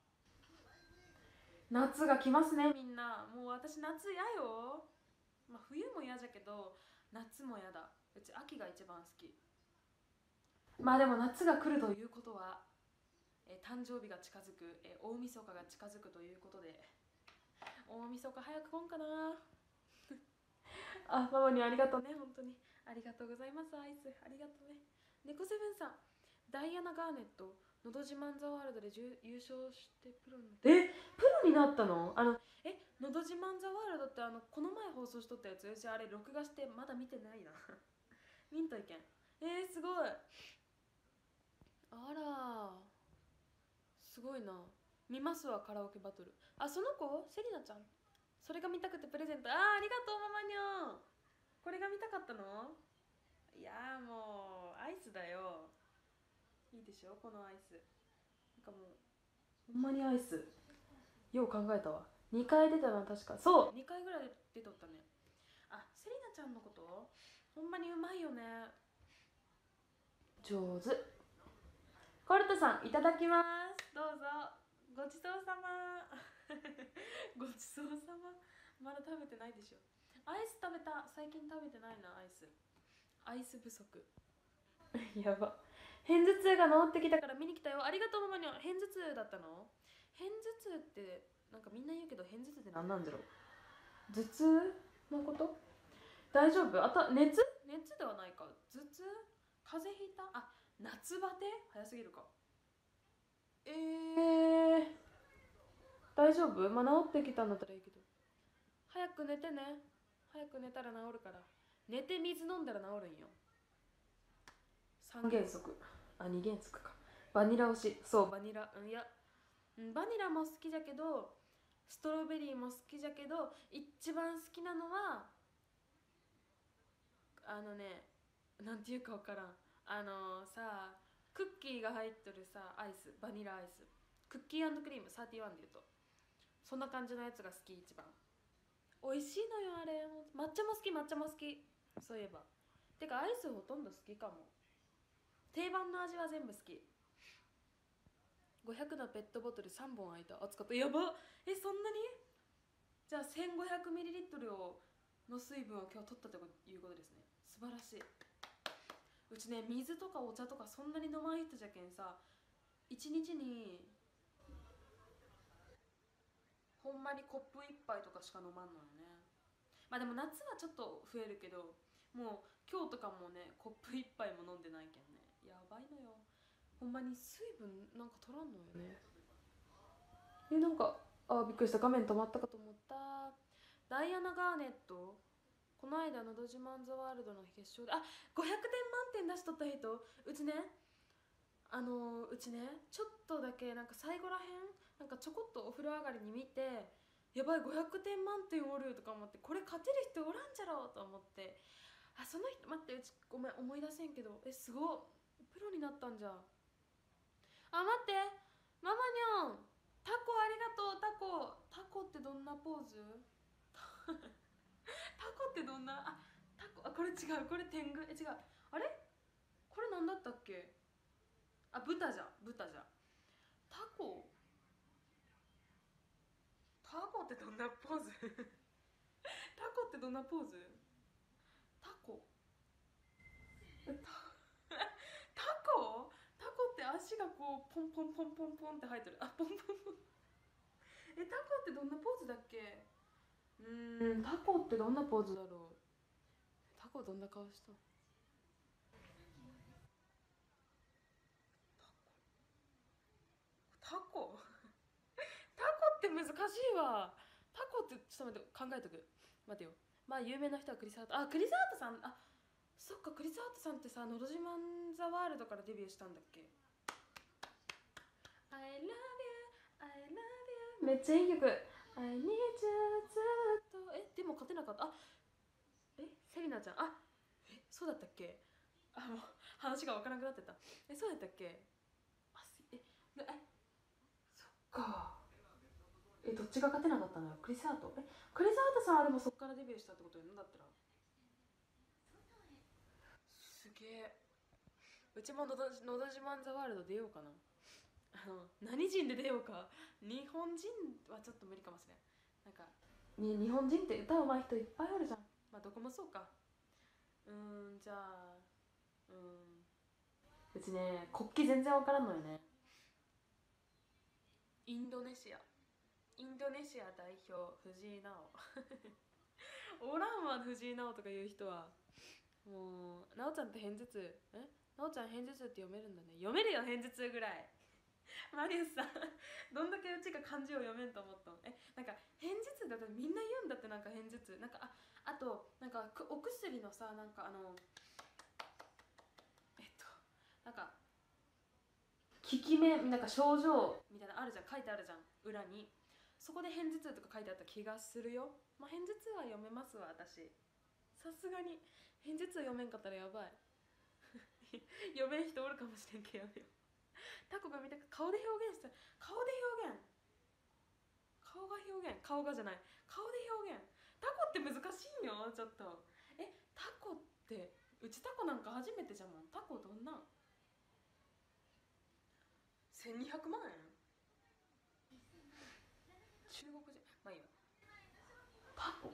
夏が来ますねみんな。もう私夏嫌よ。まあ冬も嫌じゃけど夏も嫌だ。うち秋が一番好き。まあでも夏が来るということは、えー誕生日が近づく、えー大晦日が近づくということで、大晦日早く来んかな。あ、ママにありがとうね、本当にありがとうございます。アイスありがとうね。猫セブンさん、ダイアナ・ガーネット「のど自慢ザワールド」で優勝してプロになった。え、プロになったの？あのえ、のど自慢ザワールドってあのこの前放送しとったやつ？うちあれ録画してまだ見てないな。見んといけん。えー、すごい。あら、すごいな。見ますわ、カラオケバトル。あ、その子セリナちゃん、それが見たくてプレゼント。あー、ありがとうママにょん。これが見たかったの？いやーもうアイスだよ。いいでしょこのアイス。なんかもうほんまにアイス。よう考えたわ。にかい出たな、確か。そう、にかいぐらい出とったね。あ、セリナちゃんのこと？ほんまにうまいよね。上手。コルトさん、いただきます。どうぞ。ごちそうさま。ごちそうさま。まだ食べてないでしょ。アイス食べた。最近食べてないな、アイス。アイス不足。やば。片頭痛が治ってきたから見に来たよ。ありがとうママにゃん。片頭痛だったの？片頭痛ってなんかみんな言うけど、片頭痛って何なんだろう。頭痛のこと？大丈夫？あた熱？熱ではないか。頭痛？風邪ひいた？あ、夏バテ？早すぎるか。えー、大丈夫？まあ治ってきたんだったらいいけど。早く寝てね。早く寝たら治るから。寝て水飲んだら治るんよ。さんげんそく。あ、にげんそくか。バニラ推し。そう、バニラ。うん、いや、バニラも好きじゃけど、ストロベリーも好きじゃけど、一番好きなのは、あのね、なんていうかわからん。あのー、さ、クッキーが入ってるさ、アイス、バニラアイス。クッキークリーム、サーティワンで言うと。そんな感じのやつが好き、一番。美味しいのよ、あれ。抹茶も好き、抹茶も好き。そういえば。てか、アイスほとんど好きかも。定番の味は全部好き。ごひゃくのペットボトルさんぼん開いた。熱かった。やば。え、そんなに？じゃあ せんごひゃくミリリットル をの水分を今日取ったということですね。素晴らしい。うちね、水とかお茶とかそんなに飲まん人じゃけんさ、いちにちにほんまにコップいっぱいとかしか飲まんのよね。まあでも夏はちょっと増えるけど、もう今日とかもね、コップいっぱいも飲んでないけんね。やばいのよ。ほんまに水分なんか取らんのよね。え、なんか、あ、びっくりした。画面止まったかと思った。ダイアナ・ガーネット、この間のど自慢ザワールドの決勝で、あ、ごひゃくてん満点出しとった人。うちね、あのー、うちね、ちょっとだけなんか最後らへん、なんかちょこっとお風呂上がりに見て、やばいごひゃくてん満点おるとか思って、これ勝てる人おらんじゃろうと思って、あ、その人、待って、うちごめん思い出せんけど、え、すごっ、プロになったんじゃ。あ、待って、ママにょん、タコありがとう。タコタコってどんなポーズ？タコってどんな、あ、タコ、あ、これ違う、これ天狗、え、違う、あれ、これなんだったっけ？あ、豚じゃ、豚じゃ。タコタコってどんなポーズ？タコってどんなポーズ？タコタタコタコって足がこうポンポンポンポンポンって生えてる。あ、ポンポンポン。え、タコってどんなポーズだっけ？うーん、タコってどんなポーズだろう。タコどんな顔した？タコタコって難しいわ。タコってちょっと待って、考えとく。待てよ。まあ有名な人はクリス・ハート。あ、クリス・ハートさん。あ、そっか、クリス・ハートさんってさ、のど自慢ザワールドからデビューしたんだっけ？ I love you, I love you めっちゃいい曲。 I need you ずっと。え、でも勝てなかった。あ、え、セリナちゃん。あ、え、そうだったっけ？あ、もう話がわからなくなってた。え、そうだったっけ？あ、え、え、そっか。え、どっちが勝てなかったのよ？クリス・ハート？え、クリス・ハートさんはでもそっからデビューしたってことよね、だったら。すげえ。 うちものどのど自慢ザワールド出ようかな。あの何人で出ようか。日本人はちょっと無理かもしれん。なんかに日本人って歌うまい人いっぱいおるじゃん。まあどこもそうか。うーん、じゃあうーんうちね国旗全然わからんのよね。インドネシアインドネシア代表藤井直おらんわ藤井直とかいう人は。もう直ちゃんって偏頭痛え直ちゃん偏頭痛って読めるんだね。読めるよ偏頭痛ぐらいマリウスさんどんだけうちが漢字を読めんと思ったの。えなんか偏頭痛だってみんな言うんだって。なんか偏頭痛なんかああとなんかお薬のさなんかあのえっとなんか効き目なんか症状みたいなのあるじゃん。書いてあるじゃん裏に。そこで偏頭痛とか書いてあった気がするよ。まあ偏頭痛は読めますわ私。さすがに偏頭痛読めんかったらやばい読めん人おるかもしれんけどやめよう。タコが見たく顔で表現した。顔で表現顔が表現顔がじゃない顔で表現。タコって難しいよちょっと。えタコってうちタコなんか初めてじゃもん。タコどんなんせんにひゃくまんえん中国人まあいいわ。タコ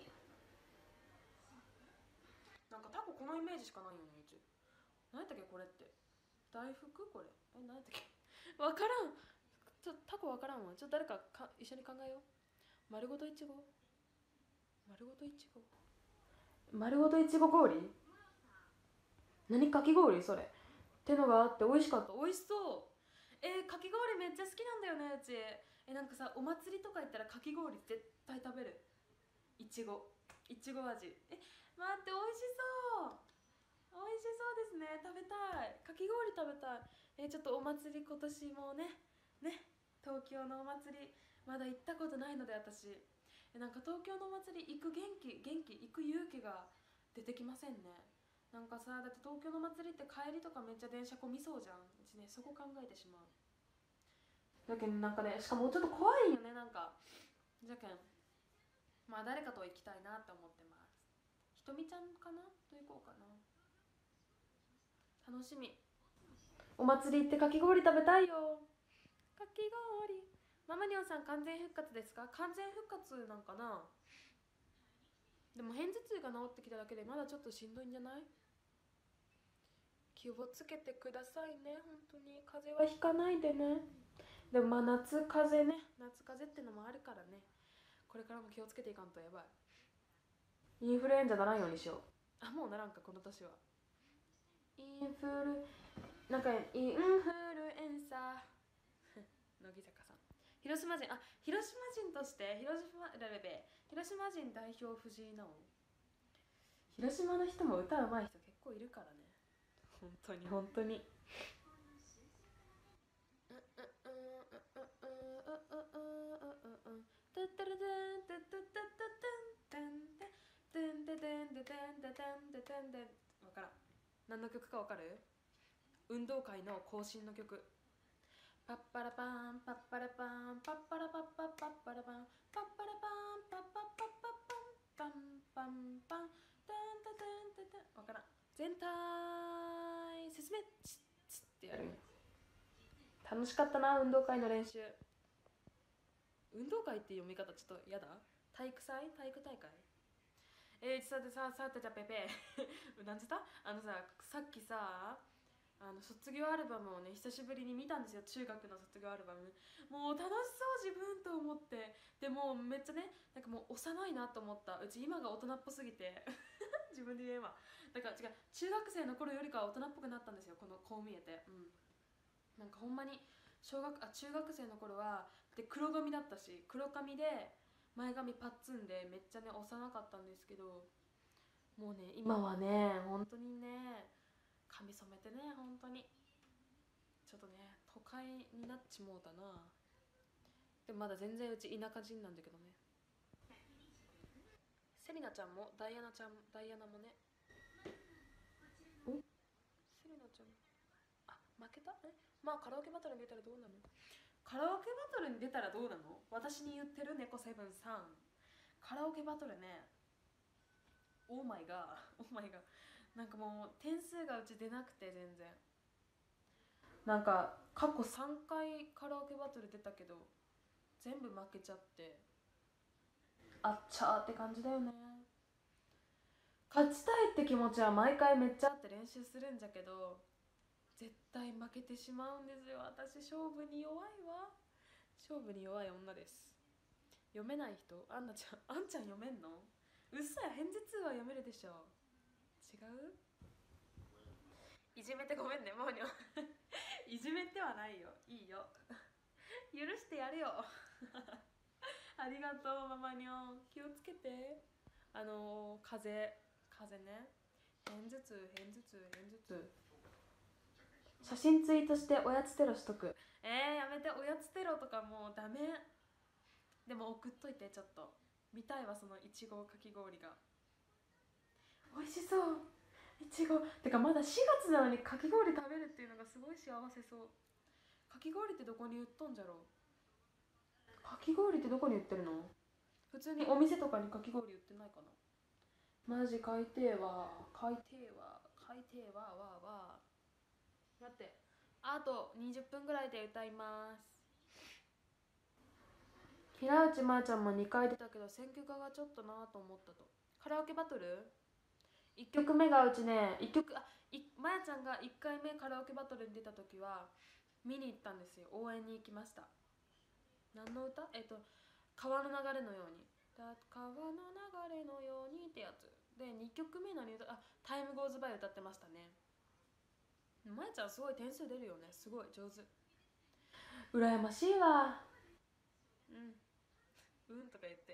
なんかタコこのイメージしかないよねうち。何やったっけこれって大福これえ何やったっけわからん。ちょっとタコわからんわ。ちょっと誰かか一緒に考えよう。丸ごといちご丸ごといちご丸ごといちご氷何かき氷それってのがあって美味しかった。美味しそう。えー、かき氷めっちゃ好きなんだよねうち。えなんかさお祭りとか行ったらかき氷絶対食べる。いちごいちご味。え待って美味しそう。美味しそうですね。食べたいかき氷食べたい。えー、ちょっとお祭り今年もねね東京のお祭りまだ行ったことないので私。えなんか東京のお祭り行く元気元気行く勇気が出てきませんね。なんかさだって東京の祭りって帰りとかめっちゃ電車混みそうじゃん。うちねそこ考えてしまう。だけどなんかねしかもちょっと怖いよねなんか。じゃけんまあ誰かと行きたいなって思ってます。ひとみちゃんかなと行こうかな。楽しみ。お祭り行ってかき氷食べたいよ。かき氷。ママニョンさん完全復活ですか。完全復活なんかな。でも片頭痛が治ってきただけでまだちょっとしんどいんじゃない。気をつけてくださいね本当に。風邪はひかないでね。でもまあ夏風邪ね夏風邪ってのもあるからね。これからも気をつけていかんとやばい。インフルエンザならんようにしよう。あもうならんかこの年は。インフルなんかインフルエンサー乃木坂さん。広島人あ広島人として広島ラレベ広島人代表藤井直。広島の人も歌うまい人結構いるからね本当に本当に。わからん。何の曲かわかる。運動会の行進の曲。パッパラパンパッパラパンパッパラパッパッパッパラパンパッパラパンパッパッパッパッパンパンパンパンタンタタンタタンわからん。全体進めチッチッってやる。楽しかったな運動会の練習。運動会って読み方ちょっとやだ。体育祭体育大会。えー、さてささてじゃペペなんつったあのささっきさあの卒業アルバムをね久しぶりに見たんですよ。中学の卒業アルバム。もう楽しそう自分と思って。でもめっちゃねなんかもう幼いなと思った。うち今が大人っぽすぎて自分で言えばだから違う中学生の頃よりかは大人っぽくなったんですよこのこう見えて。うんなんかほんまに小学あ中学生の頃はで黒髪だったし黒髪で前髪パッツンでめっちゃね幼かったんですけどもうね今はね本当にね髪染めてね本当にちょっとね都会になっちもうたな。でもまだ全然うち田舎人なんだけどね。セリナちゃんもダイアナちゃんダイアナもね。おセリナちゃんあ負けた。えまあカラオケバトルに出たらどうなの。カラオケバトルに出たらどうなの。私に言ってる猫セブンさん。カラオケバトルねオーマイガーオーマイガーなんかもう点数がうち出なくて全然なんか過去さんかいカラオケバトル出たけど全部負けちゃって、あっちゃーって感じだよね。勝ちたいって気持ちは毎回めっちゃあって練習するんじゃけど、絶対負けてしまうんですよ。私勝負に弱いわ。勝負に弱い女です。読めない人、あんなちゃん、あんちゃん読めんの？うっそや、偏頭痛は読めるでしょ。違う？いじめてごめんね、モーニョいじめてはないよ、いいよ許してやるよありがとうママニョン、気をつけて。あのー、風邪風邪ね、偏頭痛偏頭痛偏頭痛。写真ツイートしておやつテロしとく。えー、やめて、おやつテロとかもうダメ。でも送っといて、ちょっと見たいわ、そのいちごかき氷が。美味しそう、いちご。てかまだしがつなのにかき氷食べるっていうのがすごい幸せそう。かき氷ってどこに売っとんじゃろう。かき氷ってどこに売ってるの？普通にお店とかにかき氷売ってないかな。マジ買いてーわ、買いてーわ、買いてーわわわ。待って、あとにじゅっぷんぐらいで歌います。平内まーちゃんもにかい出たけど選曲がちょっとなと思ったと。カラオケバトルいっきょくめがうちね、いっきょく、あ、まやちゃんがいっかいめカラオケバトルに出た時は見に行ったんですよ。応援に行きました。何の歌？えっと川の流れのように、だ川の流れのようにってやつで、にきょくめ何歌？あ、タイムゴーズバイ歌ってましたね。まやちゃんすごい点数出るよね、すごい上手。羨ましいわ。うんうんとか言って。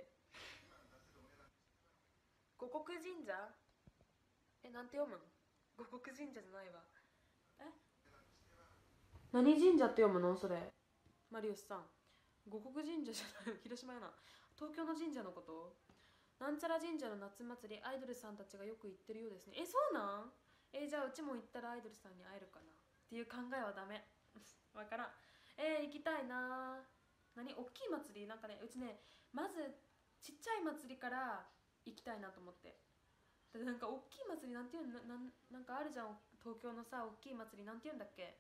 五穀神社、え、なんて読むん？五穀神社じゃないわ。え、何神社って読むのそれ？マリウスさん、五穀神社じゃない広島やな。東京の神社のこと？なんちゃら神社の夏祭り、アイドルさんたちがよく行ってるようですね。え、そうなん？え、じゃあうちも行ったらアイドルさんに会えるかなっていう考えはダメわからん。えー、行きたいな。何大きい祭り？なんかね、うちね、まずちっちゃい祭りから行きたいなと思って。だってなんか大きい祭りなんていうの、な、なんなんかあるじゃん、東京のさ大きい祭りなんていうんだっけ。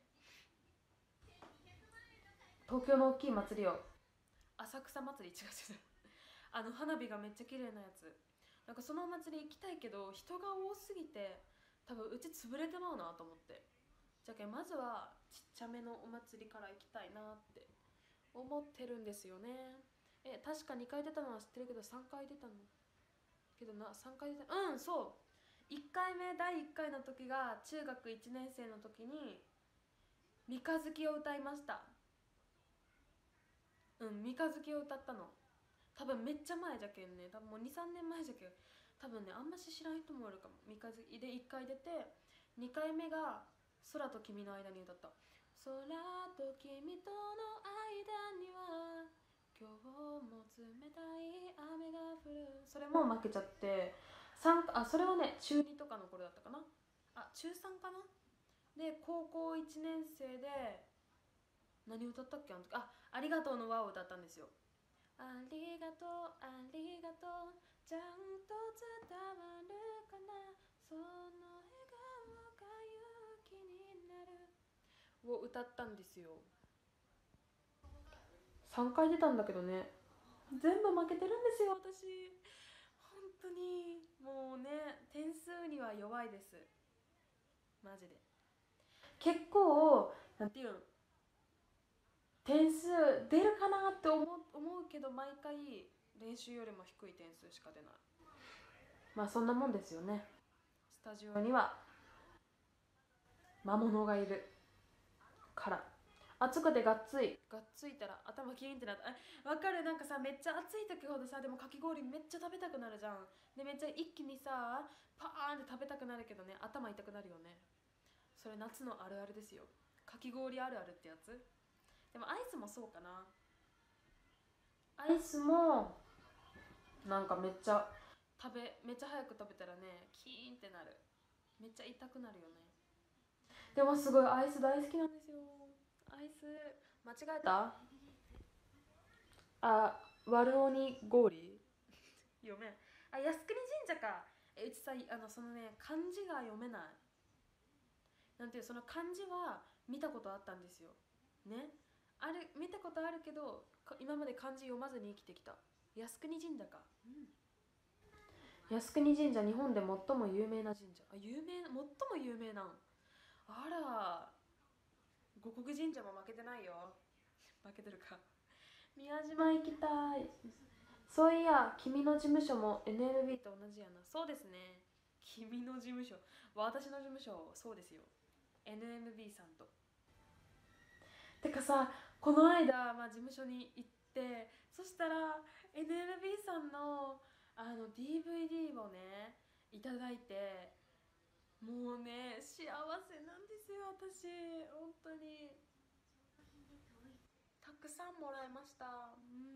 東京の大きい祭りよ、浅草祭り。違う違うあの花火がめっちゃ綺麗なやつ。なんかそのお祭り行きたいけど人が多すぎて多分うち潰れてまうなと思って。じゃけまずはちっちゃめのお祭りから行きたいなって思ってるんですよね。え、確かにかい出たのは知ってるけどさんかい出たのけどな、さんかい出た。うん、そういっかいめだいいっかいの時が中学いちねん生の時に三日月を歌いました。うん、三日月を歌ったの。多分めっちゃ前じゃけんね、多分もうにさんねんまえじゃけん。多分ねあんまし知らん人もいるかも。三日月でいっかい出て、にかいめが空と君の間に歌った。空と君との間には今日も冷たい雨が降る。それも負けちゃって、あ、それはね中にとかの頃だったかな。あ、中さんかな。で高校いちねん生で何歌ったっけあの時。あ、ありがとうの輪を歌ったんですよ。ありがとうありがとう、ちゃんと伝わるかな、その笑顔が勇気になるを歌ったんですよ。さんかい出たんだけどね、全部負けてるんですよ私。本当にもうね、点数には弱いです、マジで。結構なんていうん、点数出るかなって思う思うけど毎回練習よりも低い点数しか出ない。まあそんなもんですよね。スタジオには魔物がいるから。暑くてがっついがっついたら頭キーンってなった。わかる。なんかさ、めっちゃ暑い時ほどさ、でもかき氷めっちゃ食べたくなるじゃん。でめっちゃ一気にさパーンって食べたくなるけどね、頭痛くなるよね。それ夏のあるあるですよ、かき氷あるあるってやつ。でもアイスもそうかな。アイスもなんかめっちゃ食べめっちゃ早く食べたらねキーンってなる。めっちゃ痛くなるよね。でもすごいアイス大好きなんですよ。アイス間違えた。あ、悪鬼氷読めん。あ、靖国神社か。え、うちさ、あのそのね漢字が読めない。なんていう、その漢字は見たことあったんですよね。ある見たことあるけど今まで漢字読まずに生きてきた靖国神社か、うん、靖国神社、日本で最も有名な神社。あ、有名、最も有名なん。あら、五国神社も負けてないよ。負けてるか。宮島行きたい。そういや、君の事務所も エヌエムビー と同じやな。そうですね。君の事務所、私の事務所、そうですよ。エヌエムビー さんと。てかさ、この間、まあ、事務所に行って、そしたら エヌエムビー さんのあの ディーブイディー をねいただいて、もうね幸せなんですよ私。本当にたくさんもらいました。うん。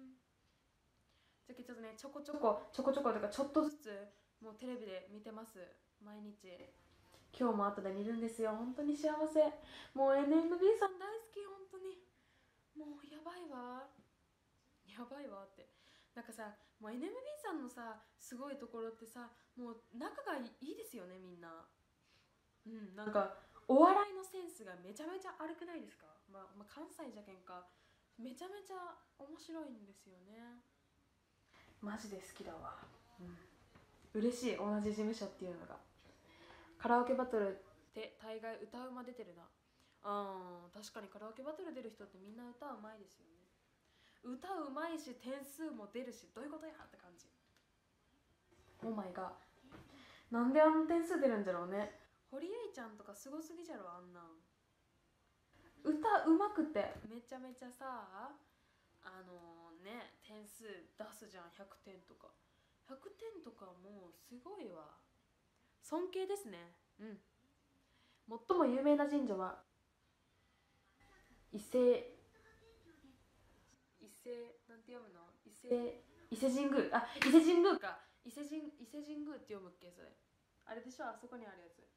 じゃけちょっとね、ちょこちょこちょこちょこというかちょっとずつもうテレビで見てます、毎日。今日も後で見るんですよ。本当に幸せ。もう エヌエムビー さん大好き。本当にもうやばいわ、やばいわって。なんかさ、もう エヌエムビー さんのさすごいところってさ、もう仲がいいですよね、みんな。うん、なんかお笑いのセンスがめちゃめちゃ悪くないですか？まあ、まあ、関西じゃけんか、めちゃめちゃ面白いんですよね。マジで好きだわ。うん、嬉しい、同じ事務所っていうのが。カラオケバトルって大概歌うま出てるな。あー、確かにカラオケバトル出る人ってみんな歌うまいですよね。歌うまいし点数も出るし、どういうことやって感じ。オーマイガー、なんであの点数出るんじゃろうね。堀江ちゃんとかすごすぎじゃろ、あんなん。歌うまくてめちゃめちゃさ、あのー、ね点数出すじゃん。ひゃくてんとかひゃくてんとかもうすごいわ。尊敬ですね。うん。最も有名な神社は伊勢伊勢、なんて読むの？伊勢伊勢神宮。あ、伊勢神宮か。伊勢神伊勢神宮って読むっけ、それ。あれでしょ、あそこにあるやつ。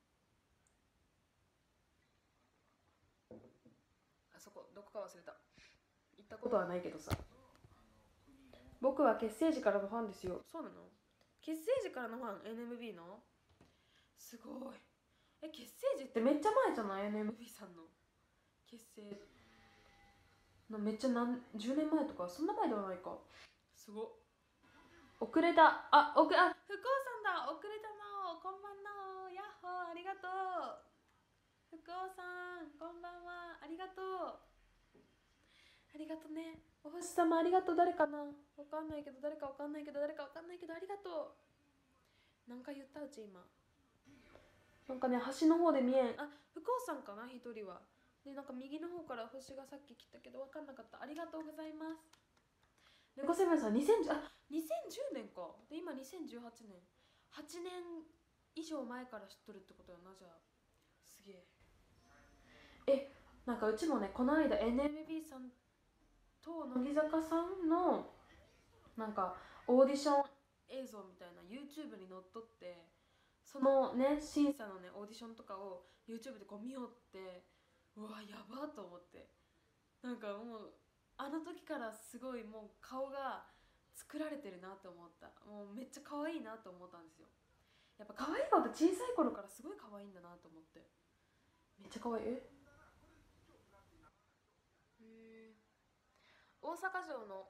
あそこどこか忘れた。行ったことはないけどさ。僕は結成時からのファンですよ。そうなの？結成時からのファン？ エヌエムビー の？すごい。え、結成時ってめっちゃ前じゃない？ エヌエムビー さんの結成のめっちゃ何じゅうねんまえとか、そんな前ではないか。すごっ。遅れた。あ、おくあ、福尾さんだ。遅れたの。こんばんの。やっほー、ありがとう。福尾さん、こんばんは。ありがとう。ありがとね。お星様ありがとう。誰かな、わかんないけど、誰かわかんないけど、誰かわかんないけど、ありがとう。なんか言ったうち今。なんかね、端の方で見えん。あ、福尾さんかな、一人は。で、なんか右の方から星がさっき来たけど、わかんなかった。ありがとうございます。レコセブンさん、にせんじゅう、あ、にせんじゅうねんか。で、今にせんじゅうはちねん。はちねん以上前から知っとるってことやな、じゃあ。すげえ。え、なんかうちもね、この間 エヌエムビー さんと乃木坂さんのなんかオーディション映像みたいな YouTube に載っとって、そのね審査のねオーディションとかを YouTube でこう見よって、うわやばと思って。なんかもうあの時からすごいもう顔が作られてるなって思った。もうめっちゃ可愛いなと思ったんですよ。やっぱ可愛い子って小さい頃からすごい可愛いんだなと思って。めっちゃ可愛い。えへー、大阪城の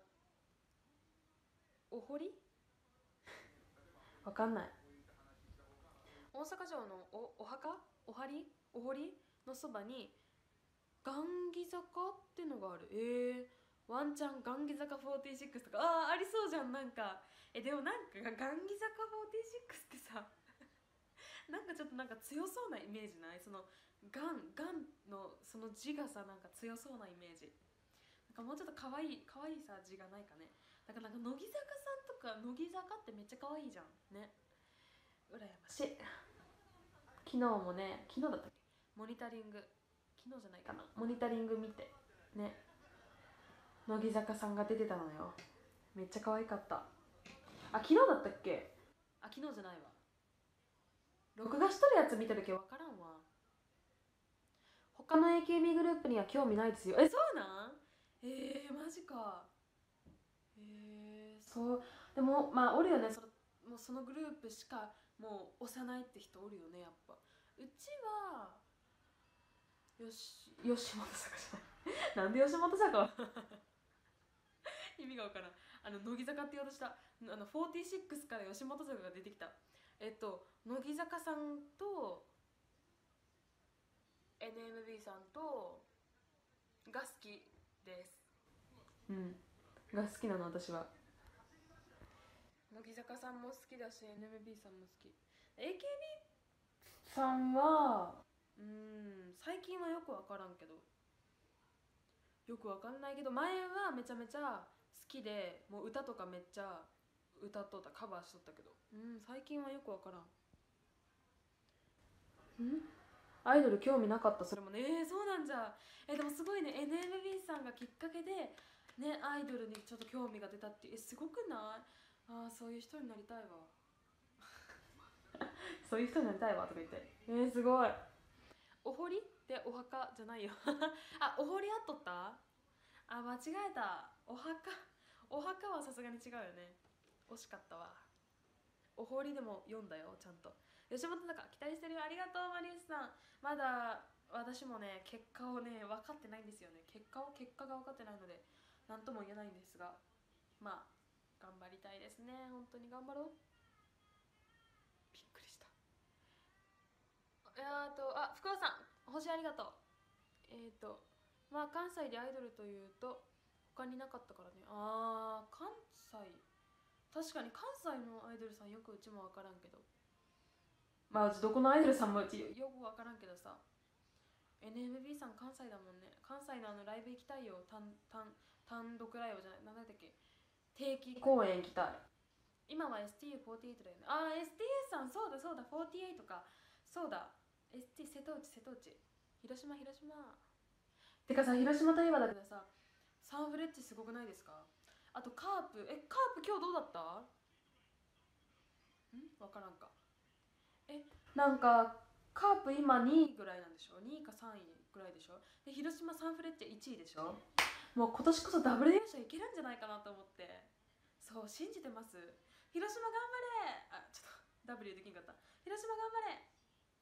お堀、わかんない。大阪城の お, お墓おはりお堀のそばに雁木坂ってのがある。えー、ワンチャン雁木坂フォーティーシックスとか、あーありそうじゃん。なんかえでもなんか雁木坂フォーティーシックスってさなんかちょっとなんか強そうなイメージない？そのガンガンのその字がさ、なんか強そうなイメージ。なんかもうちょっと可愛い可愛いさ字がないかね。だからなんか乃木坂さんとか乃木坂ってめっちゃ可愛いじゃんね。羨ましい。昨日もね、昨日だったっけ、モニタリング、昨日じゃないかな、モニタリング見てね、乃木坂さんが出てたのよ。めっちゃ可愛かった。あ、昨日だったっけ。あ、昨日じゃないわ。録画しとるやつ見てるけど分からんわ。他の エーケービー グループには興味ないですよ。え、そうなん？えー、マジか。えー、そう。でもまあおるよね、そのもうそのグループしかもう押さないって人おるよね、やっぱ。うちはよし吉本坂じゃないなんで吉本坂は意味がわからん。あの乃木坂って言おうとした。あのフォーティーシックスから吉本坂が出てきた。えっと乃木坂さんと エヌエムビー さんとが好きです。うんが好きなの私は。乃木坂さんも好きだし エヌエムビー さんも好き。 エーケービー さんはうーん最近はよくわからんけどよくわかんないけど前はめちゃめちゃ好きでもう歌とかめっちゃ歌っとったカバーしとったけどうん最近はよくわからん。んアイドル興味なかった。それもねえー、そうなんじゃ。えでもすごいね エヌエムビー さんがきっかけでねアイドルにちょっと興味が出たってえすごくない？ああそういう人になりたいわそういう人になりたいわとか言ってえー、すごい。お堀ってお墓じゃないよあお堀あっとった。あ間違えた。お墓お墓はさすがに違うよね。惜しかったわ。お堀でも読んだよちゃんと。吉本坂期待してるよ。ありがとうマリウスさん。まだ私もね結果をね分かってないんですよね。結果を結果が分かってないので何とも言えないんですがまあ頑張りたいですね。本当に頑張ろう。びっくりした。えーとあ福尾さん星ありがとう。えっ、ー、とまあ関西でアイドルというと他になかったからね。あー関西確かに関西のアイドルさんよくうちも分からんけどまあうちどこのアイドルさんもうちよく分からんけどさ エヌエムビー さん関西だもんね。関西のあのライブ行きたいよ。単単単独ライブじゃない何だったっけ定期公演行きたい。今は エスティーユーフォーティーエイト だよね。ああ エスティーユー さんそうだそうだフォーティーエイトかそうだ エスティー 瀬戸内瀬戸内広島広島てかさ広島といえばだけどさサンフレッチェすごくないですか？あとカープえカープ今日どうだった？ん分からんか。えなんかカープ今にいぐらいなんでしょ。にいかさんいぐらいでしょ。で広島サンフレッチェいちいでしょ。もう今年こそダブル優勝いけるんじゃないかなと思ってそう信じてます。広島頑張れ。あちょっと W できんかった。広島頑張れ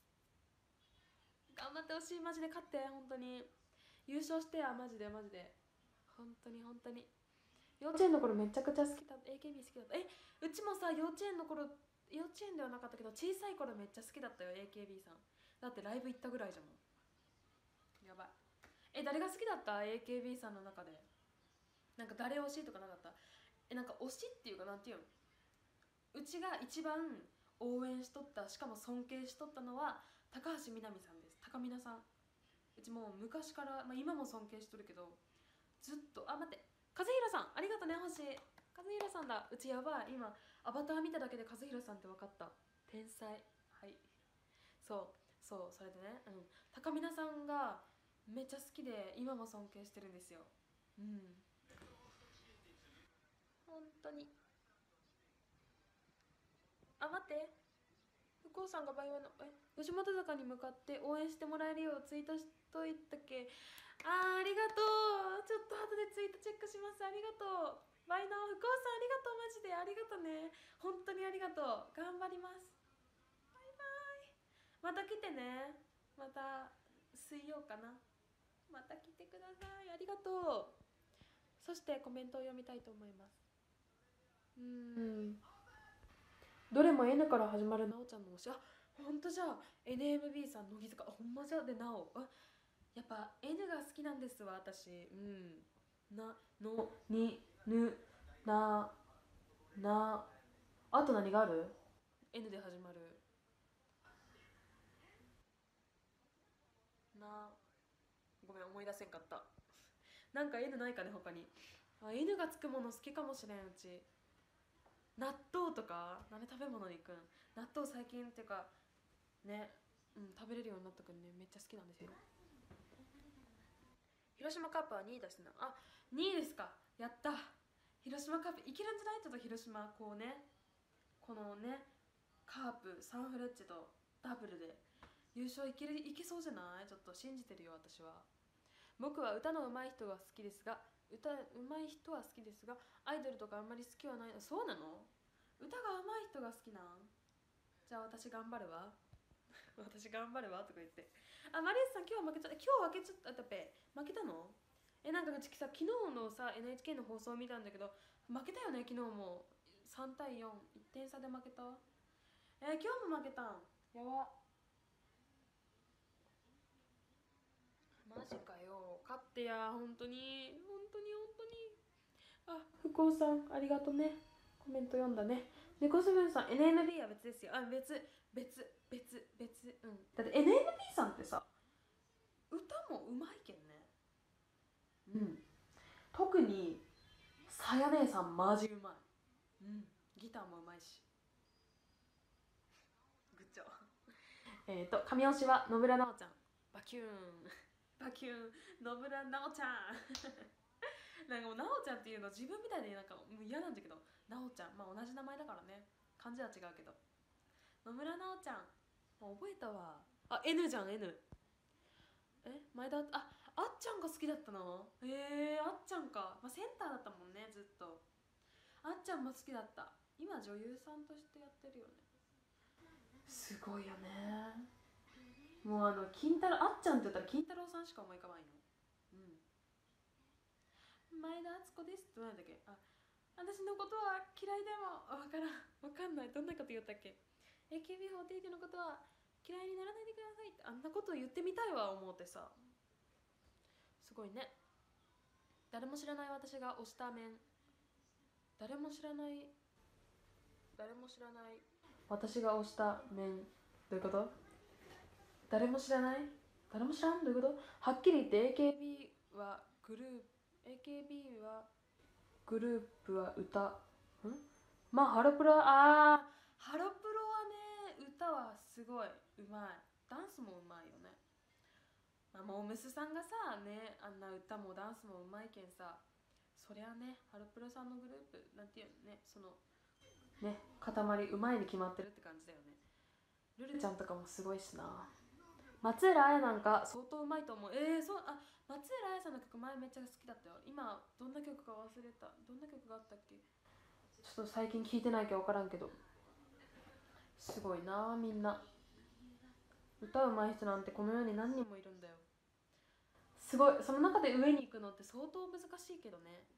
頑張ってほしい。マジで勝って本当に優勝してやマジでマジで本当に本当に。幼稚園の頃めちゃくちゃ好きだった エーケービー 好きだった。えうちもさ幼稚園の頃幼稚園ではなかったけど小さい頃めっちゃ好きだったよ エーケービー さん。だってライブ行ったぐらいじゃもん。やばい。え誰が好きだった エーケービー さんの中で。なんか誰推しとかなかった？えなんか推しっていうかなんていうのうちが一番応援しとったしかも尊敬しとったのは高橋みなみさんです。高みなさん。うちもう昔から、まあ、今も尊敬しとるけどずっとあ待って和弘さんありがとうね星和弘さんだ。うちやばい今アバター見ただけで和弘さんって分かった。天才。はいそうそうそれでね、うん、高見菜さんがめっちゃ好きで今も尊敬してるんですよ。うん本当に。あ待って福尾さんがバイワのえ吉本坂に向かって応援してもらえるようツイートしといたっけ。あーありがとう。ちょっと後でツイートチェックします。ありがとうバイナオ福尾さんありがとうマジでありがとうね。本当にありがとう。頑張ります。バイバイ。また来てね。また水曜かな。また来てください。ありがとう。そしてコメントを読みたいと思います。うーんどれも N から始まるなおちゃんの推し。あほんとじゃあ エヌエムビー さん乃木坂ほんまじゃでなおあやっぱ N が好きなんですわ私。うんなのにぬななあと何がある？ N で始まるなごめん思い出せんかった。なんか N ないかね他に。あ N がつくもの好きかもしれんうち。納豆とか何食べ物に行くん？納豆最近っていうかね、うん、食べれるようになったくんねめっちゃ好きなんですよ。広島カップはにいだしな。あにいですか。やった広島カップいけるんじゃない？ちょっと広島こうねこのねカープサンフレッチェとダブルで優勝いけるいけそうじゃない？ちょっと信じてるよ私は。僕は歌の上手い人が好きですが歌上手い人は好きですがアイドルとかあんまり好きはない。そうなの？歌が上手い人が好きなん？じゃあ私頑張るわ私頑張るわとか言って。あ、マリウスさん今日負けちゃった。今日負けちゃったぺ。負けたの？え、なんかうちさ、昨日のさ エヌエイチケー の放送を見たんだけど、負けたよね。昨日もさんたいよん、いってん差で負けた。えー、今日も負けたん？やば。マジかよ。勝ってや。本当に本当に本当に。あ、福尾さんありがとね。コメント読んだね。ネコスブンさん エヌエヌビー は別ですよ。あ、別別別別。うん、だって エヌエヌビー さんってさ、歌もうまいけんね。うん、特にさや姉さんマジうまい。うん、ギターもうまいし。グッチョ。えっと神推しは野村奈緒ちゃん。バキューンバキューン野村奈緒ちゃんなんかもう奈緒ちゃんっていうの自分みたいでなんかもう嫌なんだけど、奈緒ちゃん、まあ同じ名前だからね、漢字は違うけど。野村奈緒ちゃん、もう覚えたわ。あ、 N じゃん N。 え、前田、あ、あっちゃんが好きだったの？えー、あっちゃんか、まあ、センターだったもんねずっと。あっちゃんも好きだった。今女優さんとしてやってるよね。すごいよね。もうあの金太郎、あっちゃんって言ったら金太郎さんしか思い浮かばないの。うん。前田敦子ですってなんだっけ。あ、私のことは嫌いでもわからん、わかんない、どんなこと言ったっけ。 エーケービーフォーティーエイト のことは嫌いにならないでくださいって、あんなこと言ってみたいわ思ってさ。すごいね。誰も知らない私が推した面。誰も知らない誰も知らない私が推した面。どういうこと？誰も知らない誰も知らん、どういうこと？はっきり言って エーケービー はグループ エーケービー はグループは歌ん、まあハロプロ、あーハロプロはね、歌はすごいうまい。ダンスもうまいよね。まあ、モームスさんがさね、あんな歌もダンスもうまいけんさ、そりゃね、ハロプロさんのグループなんていうのね、そのね、塊うまいに決まってるって感じだよね。ルルちゃんとかもすごいしな。松浦綾なんか相当うまいと思う。えー、そう、あ、松浦綾さんの曲前めっちゃ好きだったよ。今どんな曲か忘れた。どんな曲があったっけ。ちょっと最近聞いてないけど分からんけど、すごいなみんな。歌うまい人なんてこの世に何人もいるんだよ。すごい。その中で上に行くのって相当難しいけどね。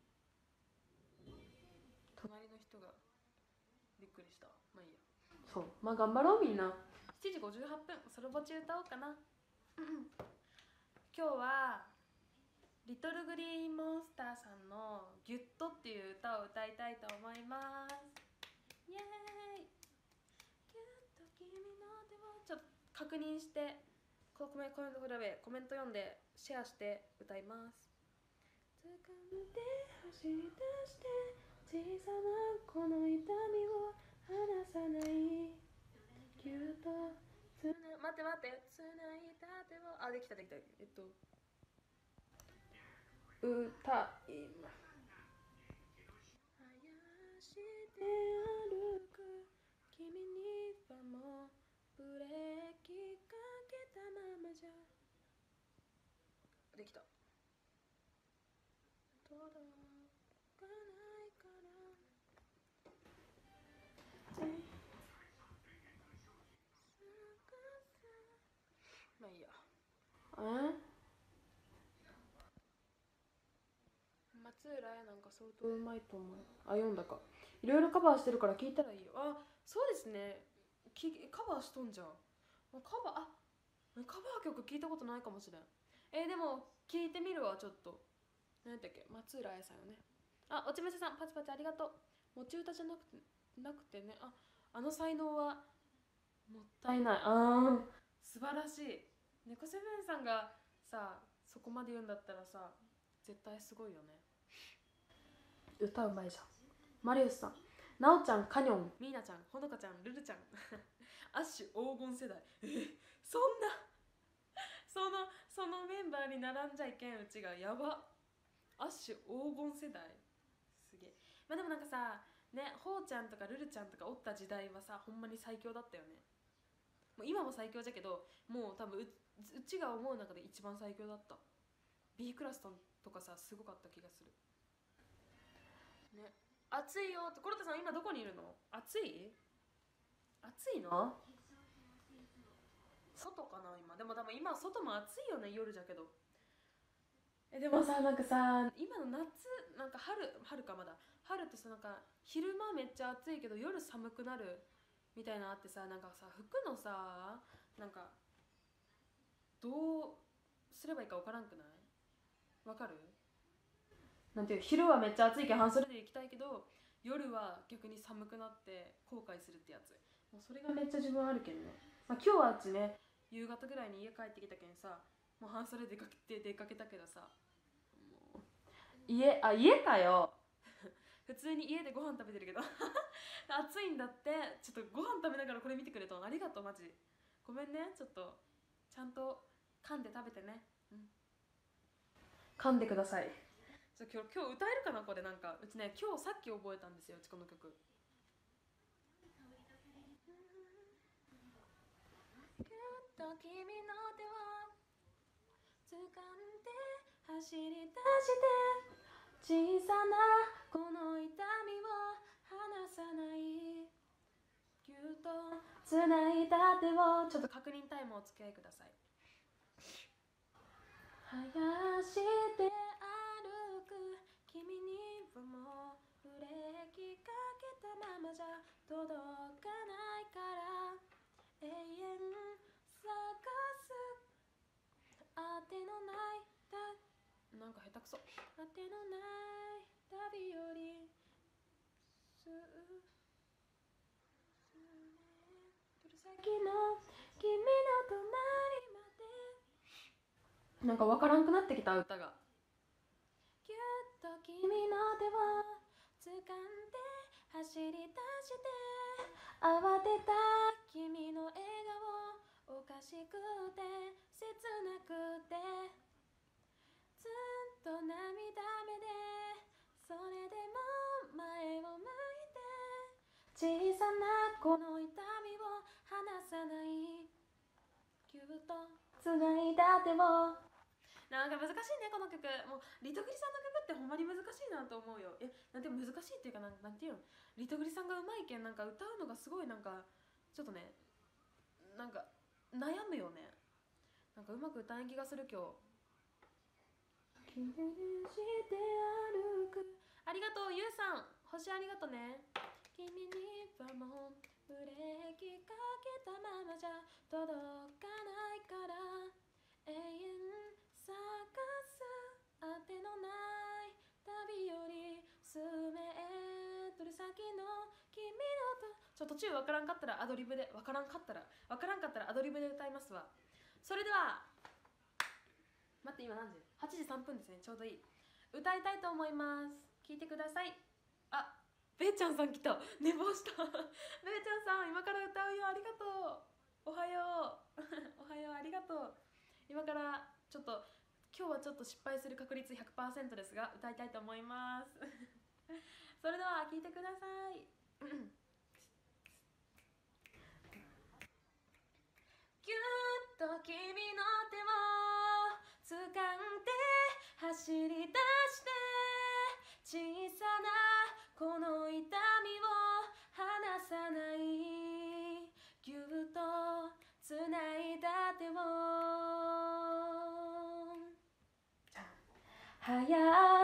隣の人がびっくりした。まあいいや。そう、まあ頑張ろうみんな。しちじごじゅうはっぷん、ソロボチ歌おうかな。今日はリトルグリーンモンスターさんの「ギュッと」っていう歌を歌いたいと思います。イエーイ。ギュッと君の手をちょっと確認して、コメントコメント読んでシェアして歌います。掴んで走り出して小さなこの痛みを離さない。ぎゅっとつな待って待ってつないだ手を、あ、できたできた。えっと歌います。林で歩く君にはもうブレーキかけたままじゃ。できた。届かないからまあいいや。え、松浦綾なんか相当うまいと思う。あ、読んだか。いろいろカバーしてるから聞いたらいいよ。あ、そうですね。きカバーしとんじゃん。カバー、あ、カバー曲聞いたことないかもしれん。えー、でも聞いてみるわちょっと。何だっけ、松浦綾さんよね。あ、おちむせさんパチパチありがとう。持ち歌じゃなくてなくてね。あ、あの才能はもったいない。あー素晴らしい。猫セブンさんがさそこまで言うんだったらさ絶対すごいよね。歌うまいじゃん。マリウスさん、なおちゃん、カニョン、ミーナちゃん、ほのかちゃん、ルルちゃんアッシュ黄金世代。え、そんなそのそのメンバーに並んじゃいけんうちが。やば。アッシュ黄金世代すげえ。まあでもなんかさね、ほうちゃんとかルルちゃんとかおった時代はさほんまに最強だったよね。もう今も最強じゃけど、もう多分 う, うちが思う中で一番最強だった。 B クラスとかさすごかった気がするね。暑いよって。コロタさん今どこにいるの？暑い？暑いの？ 外かな今。でも多分今外も暑いよね、夜じゃけど。えでもさ、なんかさ、今の夏、なんか春春かまだ春ってさ、なんか昼間めっちゃ暑いけど夜寒くなるみたいなのあってさ、なんかさ服のさ、なんかどうすればいいかわからんくない？わかる？なんていう、昼はめっちゃ暑いけど半袖で行きたいけど夜は逆に寒くなって後悔するってやつ。もうそれがめっちゃ自分あるけんね。まあ、今日はうちね夕方ぐらいに家帰ってきたけんさ、もう半袖で出かけて出かけたけどさ、もう家あ家かよ普通に家でご飯食べてるけど暑いんだって。ちょっとご飯食べながらこれ見てくれとありがとうマジ。ごめんね、ちょっとちゃんと噛んで食べてね。うん、噛んでください。ちょ今日今日歌えるかなこれ。なんかうちね今日さっき覚えたんですよ、うちこの曲。ぎゅっと君の手を掴んで走り出して小さなこの痛みを離さない。ぎゅっと繋いだ手を、ちょっと確認タイムお付き合いください。林で歩く君にはもうブレーキかけたままじゃ届かないから永遠探す当てのないた、なんか下手くそ。当てのない旅よりすう先の君の隣まで。なんかわからんくなってきた歌が。ぎゅっと君の手を掴んで走り出して慌てた君の笑顔おかしくて切なくてずっと涙目で、それでも前を向いて小さなこの痛みを離さない。ぎゅっと繋いだ手を。なんか難しいねこの曲。もうリトグリさんの曲ってほんまに難しいなと思うよ。えなんて難しいっていうか、なんなんていうの、リトグリさんがうまいけん、なんか歌うのがすごいなんかちょっとね、なんか悩むよね。なんかうまく歌えん気がする今日。気にして歩く。ありがとうゆうさん、星ありがとね。君にはもうブレーキかけたままじゃ届かないから永遠探す当てのない旅より数メートル先の君のと。ちょ途中わからんかったらアドリブで、わからんかったらわからんかったらアドリブで歌いますわ。それでは待って、今何時？ はち 時さんぷんですね、ちょうどいい。歌いたいと思います。聞いてください。あ、べーちゃんさん来た。寝坊したべーちゃんさん今から歌うよ。ありがとう。おはようおはよう、ありがとう。今からちょっと今日はちょっと失敗する確率 ひゃくパーセント ですが歌いたいと思いますそれでは聴いてくださいぎゅっと君の手を掴んで走り出して小さなこの痛みを離さない。ぎゅっと繋いだ手を。林で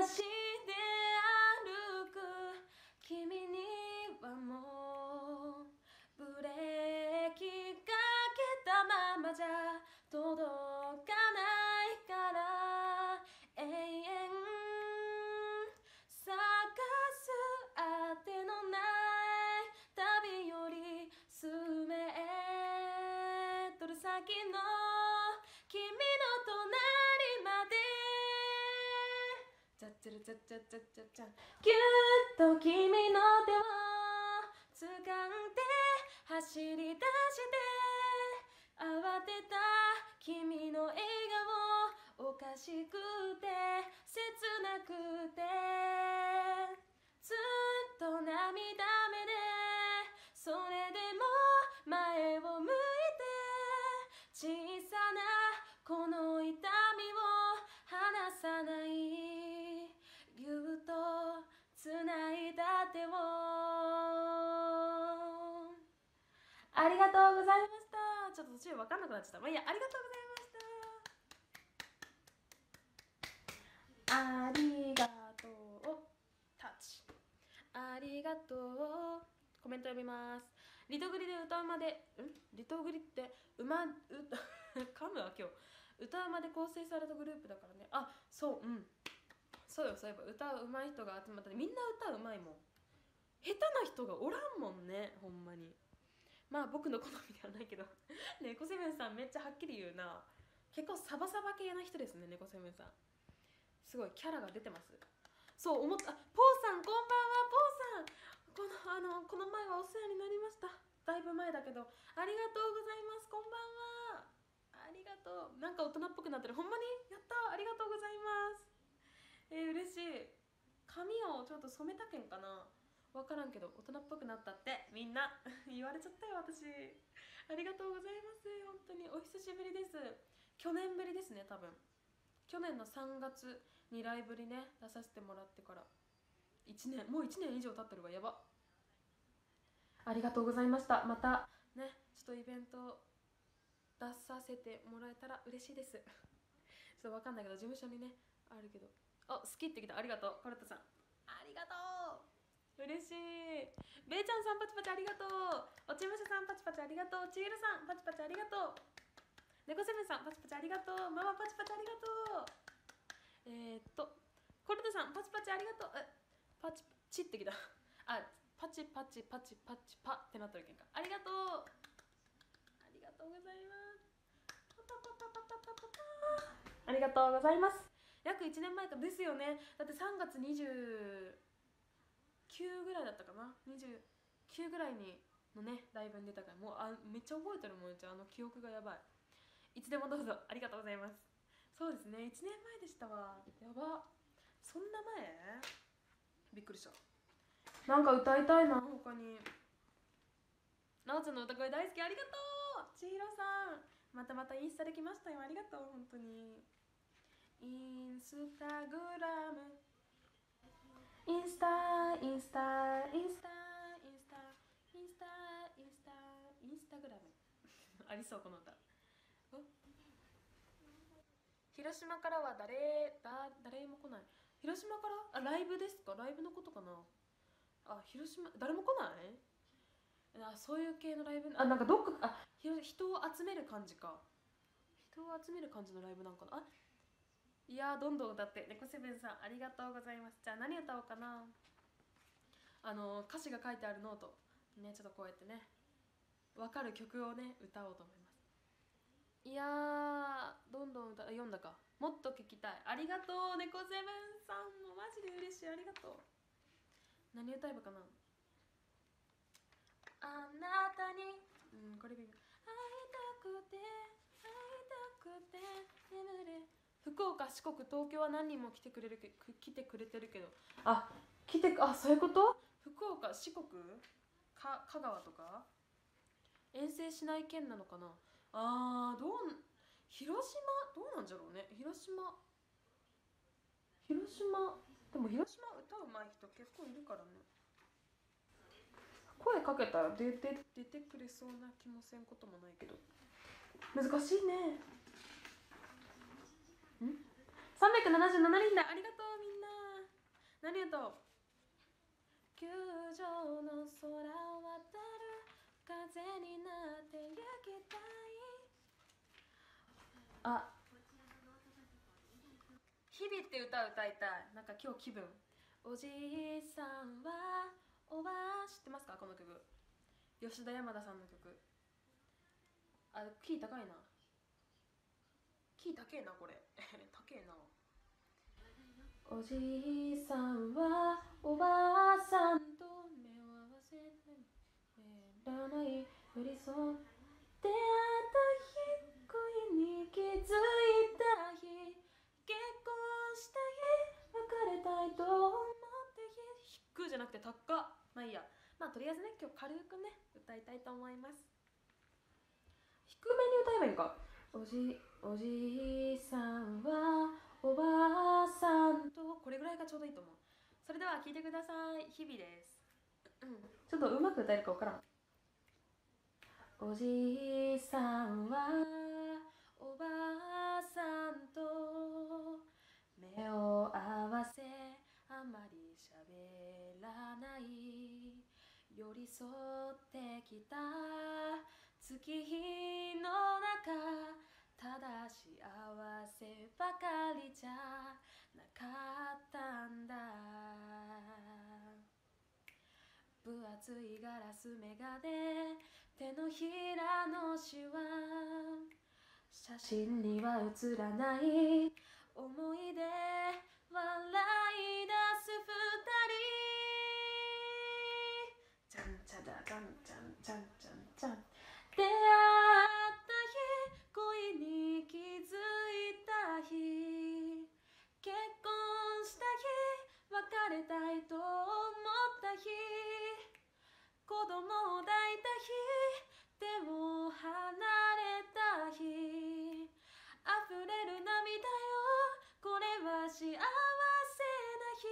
歩く君にはもうブレーキかけたままじゃ届かないから永遠探す当てのない旅より数メートル先の君の隣まで。チャッチャラチャッチャチャッチャチャ。ぎゅっと君の手を掴んで走り出して慌てた君の笑顔おかしくて切なくてずっと涙目で、それでも前を向いて小さなこの痛みを離さない。ぎゅっと繋いだ手を。ありがとうございました。 ちょっと途中分かんなくなっちゃった。まあいいや、ありがとうございました。ありがとう。タッチ。ありがとう。コメント読みます。リトグリで歌うまで、んリトグリって馬、う、噛むわ今日。歌うまで構成されたグループだからね。あ、そう、うん。そうよ、そういえば歌うまい人が集まったね。みんな歌うまいもん。下手な人がおらんもんね、ほんまに。まあ僕の好みではないけどね、猫セブンさんめっちゃはっきり言うな。結構サバサバ系な人ですね、猫セブンさん。すごいキャラが出てます。そう思った。ポーさんこんばんは。ポーさん、このあのこの前はお世話になりました。だいぶ前だけどありがとうございます。こんばんは。ありがとう。なんか大人っぽくなってる。ほんまにやった。ありがとうございます。えー、嬉しい。髪をちょっと染めたけんかな、分からんけど大人っぽくなったってみんな言われちゃったよ私。ありがとうございます。本当にお久しぶりです。去年ぶりですね多分。去年のさんがつにライブにね出させてもらってからいちねん、もういちねん以上経ってるわ。やば。ありがとうございました。またねちょっとイベント出させてもらえたら嬉しいです。ちょっと分かんないけど事務所にねあるけど、あ、好きってきた。ありがとうコルトさん、ありがとう。嬉しい。べいちゃんさんパチパチありがとう。おちむしゃさんパチパチありがとう。ちいるさんパチパチありがとう。猫セブンさんパチパチありがとう。ママパチパチありがとう。えー、っとコルトさんパチパチありがとう。えパチチってきた。あ、パチパチパチパチパってなってるけんか。ありがとう。ありがとうございます。パパパパパパパパパ。ありがとうございます。約いちねんまえかですよね。だってさんがつにじゅうきゅうぐらいだったかな、にじゅうきゅうぐらいにのねライブに出たから、もうあめっちゃ覚えてるもん。あの記憶がやばい。いつでもどうぞ。ありがとうございます。そうですね、いちねんまえでしたわ。やば、そんな前。びっくりした。なんか歌いたいな他に。なおちゃんの歌声大好き。ありがとう。ちひろさんまたまたインスタで来ましたよ。ありがとう本当に。インスタグラムインスタインスタインスタインスタインスタインスタインスタグラムありそうこの歌。広島からは誰だ誰も来ない。広島からあライブですか。ライブのことかな。あ、広島誰も来ない。あ、そういう系のライブ。あ、なんかどっかあ人を集める感じか。人を集める感じのライブなんかな。あ、いやどんどん歌って。猫セブンさんありがとうございます。じゃあ何歌おうかな。あの歌詞が書いてあるノートね、ちょっとこうやってね分かる曲をね歌おうと思います。いやーどんどん歌読んだか。もっと聞きたい。ありがとう猫セブンさんもマジで嬉しい。ありがとう。何歌えばかな。あなたに、うん、これ微妙。会いたくて会いたくて眠れ。福岡四国東京は何人も来てくれるけ来てくれてるけど、あ来てあそういうこと。福岡四国か香川とか遠征しない県なのかな。あーどう広島どうなんじゃろうね。広島広島でも広島歌うまい人結構いるからね。声かけたら出て出てくれそうな気もせんこともないけど難しいね。んさんびゃくななじゅうななにんだ。ありがとうみんな。何歌おう。球場の空を渡る風になって行きたい。あ日々って歌歌いたい。なんか今日気分。おじいさんはおばあ知ってますかこの曲。吉田山田さんの曲。あキー高いな。キー高えなこれ高えな。おじいさんはおばあさんと目を合わせてらない寄り添う。出会った日恋に気づいた日結婚した日別れたいと思った日。低じゃなくて高っ。まあいいや。まあとりあえずね今日軽くね歌いたいと思います。低めに歌えばいいのか。おじおじいさんはおばあさんとこれぐらいがちょうどいいと思う。それでは聴いてください。日々です、うん、ちょっとうまく歌えるか分からん。 おじいさんはおばあさんと目を合わせあまり喋らない、寄り添ってきた月日の中、ただ幸せばかりじゃなかったんだ。分厚いガラス眼鏡、手のひらのシワ、写真には写らない思い出、笑い出す二人。ちゃんちゃだちゃんちゃんちゃんちゃんちゃん。出会った日、恋に気づいた日、結婚した日、別れたいと思った日、子供を抱いた日、手を離れた日、溢れる涙よ、これは幸せな日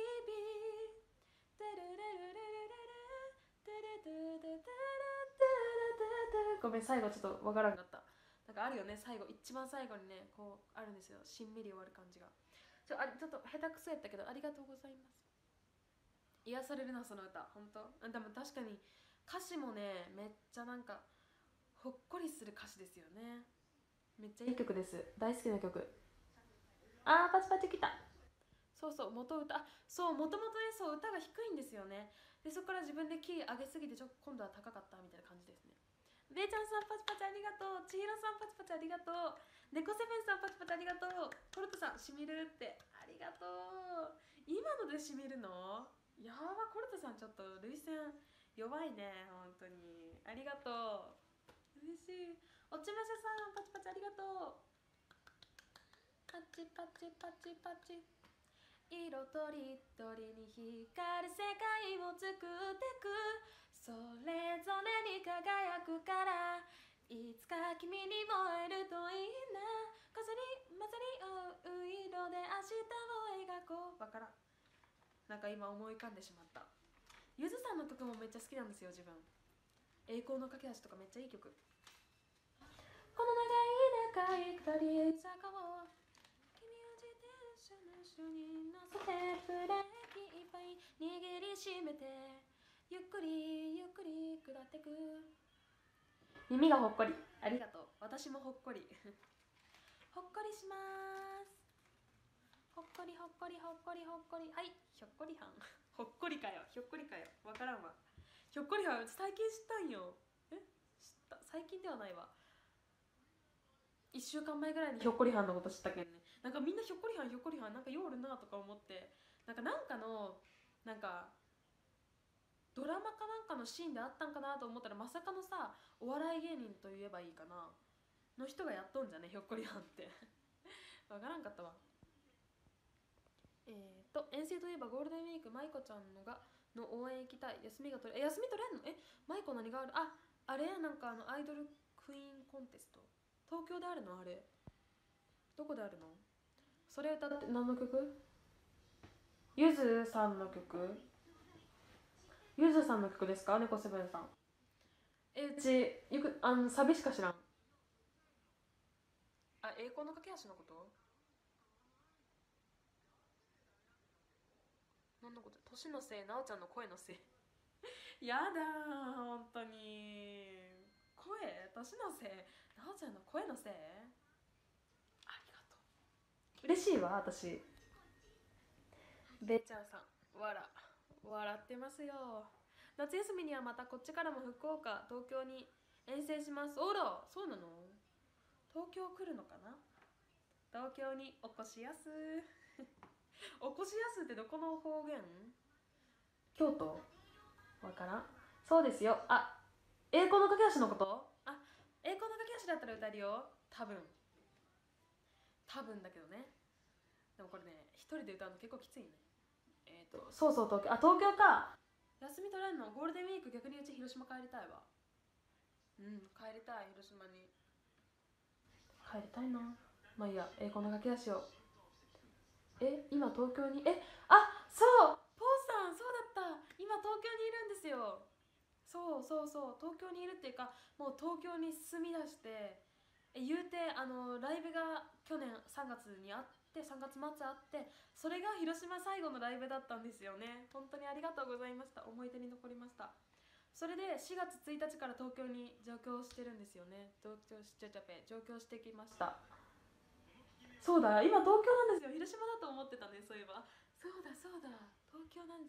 々。テレレレレレレテレテレテレテレテレテレ。ごめん、最後ちょっとわからんかった。なんかあるよね、最後、一番最後にね、こうあるんですよ、しんみり終わる感じが。ちょあちょっと下手くそやったけど、ありがとうございます。癒されるな、その歌、ほんと。でも確かに歌詞もね、めっちゃなんかほっこりする歌詞ですよね。めっちゃいい曲です、大好きな曲。あー、パチパチきた。そうそう、元歌、あ、そう、もともとね、そう歌が低いんですよね。でそこから自分でキー上げすぎてちょ今度は高かったみたいな感じですね。べーちゃんさんパチパチありがとう、ちひろさんパチパチありがとう、ネコセブンさんパチパチありがとう、トルトさんしみるってありがとう。今のでしみるのやば。コルトさんちょっと涙腺弱いね、本当にありがとう、嬉しい。おちましゃさんパチパチありがとう、パチパチパチパチ。色とりどりに光る世界を作ってく、それぞれに輝くから、いつか君に燃えるといいな、風に混ざり合う色で明日を描こう。わからん、なんか今思い浮かんでしまった。ゆずさんの曲もめっちゃ好きなんですよ、自分。栄光の架け橋とかめっちゃいい曲。この長い長い下り坂を君を自転車の後ろに乗せて、ブレーキいっぱい握りしめて、ゆっくりゆっくり下ってく。耳がほっこり、ありがとう。私もほっこりほっこりします。ほっこりほっこりほっこりほっこり。はい、ひょっこりはんほっこりかよ、ひょっこりかよ、わからんわ。ひょっこりはん最近知ったんよ。え、知った、最近ではないわ。いっしゅうかんまえぐらいにひょっこりはんのこと知ったけんね。なんかみんなひょっこりはんひょっこりはんなんかよおるなとか思って、なんかなんかのなんかドラマかなんかのシーンであったんかなと思ったら、まさかのさ、お笑い芸人といえばいいかなの人がやっとんじゃね、ひょっこりはんってわからんかったわ。えーと遠征といえばゴールデンウィーク、舞子ちゃんのがの応援行きたい。休みが取れ、え休み取れんの？え舞子何がある？ああれなんかあのアイドルクイーンコンテスト、東京であるの？あれどこであるの？それ歌って何の曲？ゆずさんの曲？ゆずさんの曲ですか？猫セブンさん。えうちよくあのサビしか知らん。あ、栄光の架け橋のこと？何のこと？年のせい、なおちゃんの声のせいやだー本当に。声、年のせい、なおちゃんの声のせい。ありがとう、嬉しいわ私。べっちゃんさん、わら笑ってますよ。夏休みにはまたこっちからも福岡、東京に遠征します。おら、そうなの？東京来るのかな？東京におこしやすおこしやすってどこの方言？京都？わからん。そうですよ。あ、栄光の架け橋のこと？あ、栄光の架け橋だったら歌えるよ。多分。多分だけどね。でもこれね、一人で歌うの結構きついね。えっ、ー、と、そうそう、東京。あ、東京か。休み取れんの？ゴールデンウィーク逆にうち広島帰りたいわ。うん、帰りたい、広島に。帰りたいな。まあいいや、栄光の架け橋を。え、今東京に、え、あ、そうポーさん、そうだった、今東京にいるんですよ。 そうそうそう、東京にいるっていうか、もう東京に住み出して、え言うてあのライブが去年さんがつにあって、さんがつ末あって、それが広島最後のライブだったんですよね。本当にありがとうございました。思い出に残りました。それでしがつついたちから東京に上京してるんですよね。上京しちゃちゃぺ上京してきました。そうだ、今東京なんですよ。広島だと思ってたね、そういえば。そうだそうだ、東京なんです。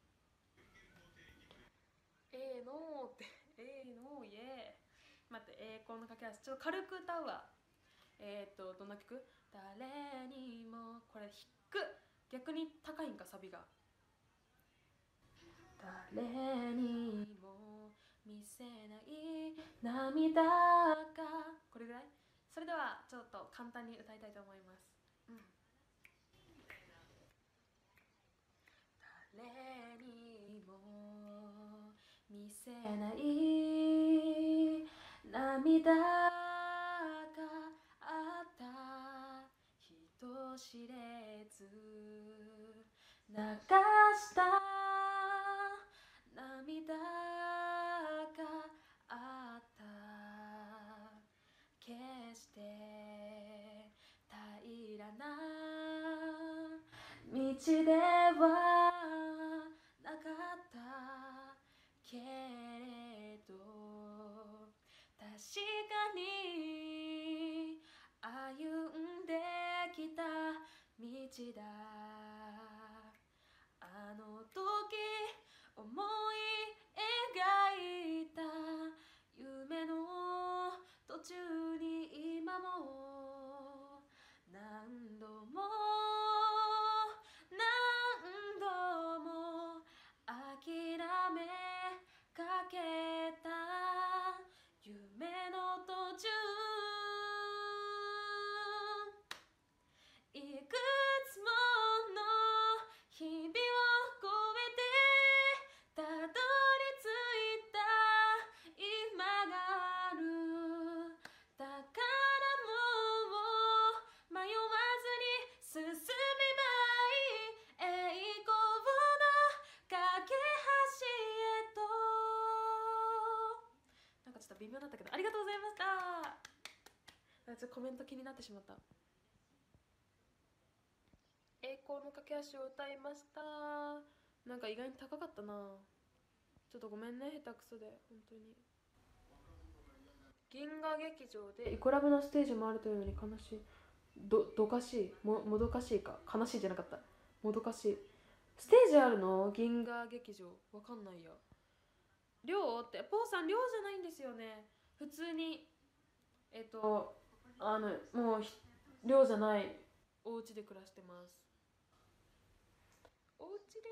えーのーって、えーのーイエー。待って、栄光の架け橋、ちょっと軽く歌うわ。えーっと、どんな曲？誰にも、これ低く、逆に高いんか、サビが。誰にも見せない涙が、これぐらい。それではちょっと簡単に歌いたいと思います。うん、誰にも見せない涙があった人知れず流した涙があった決して平らな道ではなかったけれど確かに歩んできた道だあの時思い描いた夢の途中に今も何度も何度も諦めかけた夢の途中いくつもの日々を越えてたどり着いた今があるだからもう迷わずに進めばいい栄光の架け橋へと。なんかちょっと微妙だったけどありがとうございました。ちょっとコメント気になってしまった。栄光の架け橋を歌いました。なんか意外に高かったな。ちょっとごめんね、下手くそで本当に。銀河劇場でイコラブのステージもあるというのに悲しい。どどかしい、ももどかしいか、悲しいじゃなかった、もどかしい。ステージあるの？銀河劇場わかんないや。寮ってポーさん寮じゃないんですよね。普通にえっとあのもう寮じゃないお家で暮らしてます。お家です。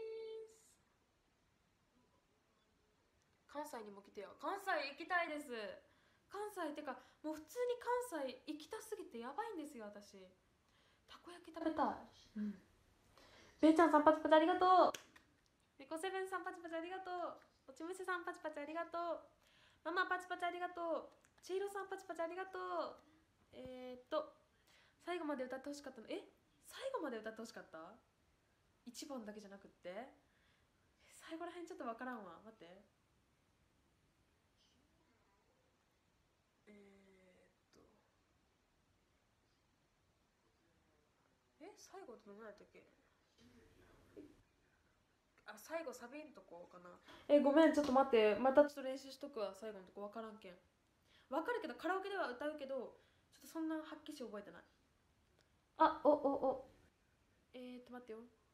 関西にも来てよ。関西行きたいです。関西ってかもう普通に関西行きたすぎてやばいんですよ私。たこ焼き食べたい。うん。べいちゃんさんパチパチありがとう。みこセブンさんパチパチありがとう。おちむせさんパチパチありがとう。ママパチパチありがとう。ちいろさんパチパチありがとう。えー、っと最後まで歌ってほしかったの。え最後まで歌ってほしかった？いちばんだけじゃなくって？最後らへんちょっとわからんわ。待って。えー、っとえ最後ってどんなやったっけ？あ、最後サビんとこかな。えごめんちょっと待って、またちょっと練習しとくわ。最後のとこわからんけん。わかるけどカラオケでは歌うけどちょっとそんなはっきり覚えてない。あおおおえー、っと待ってよ。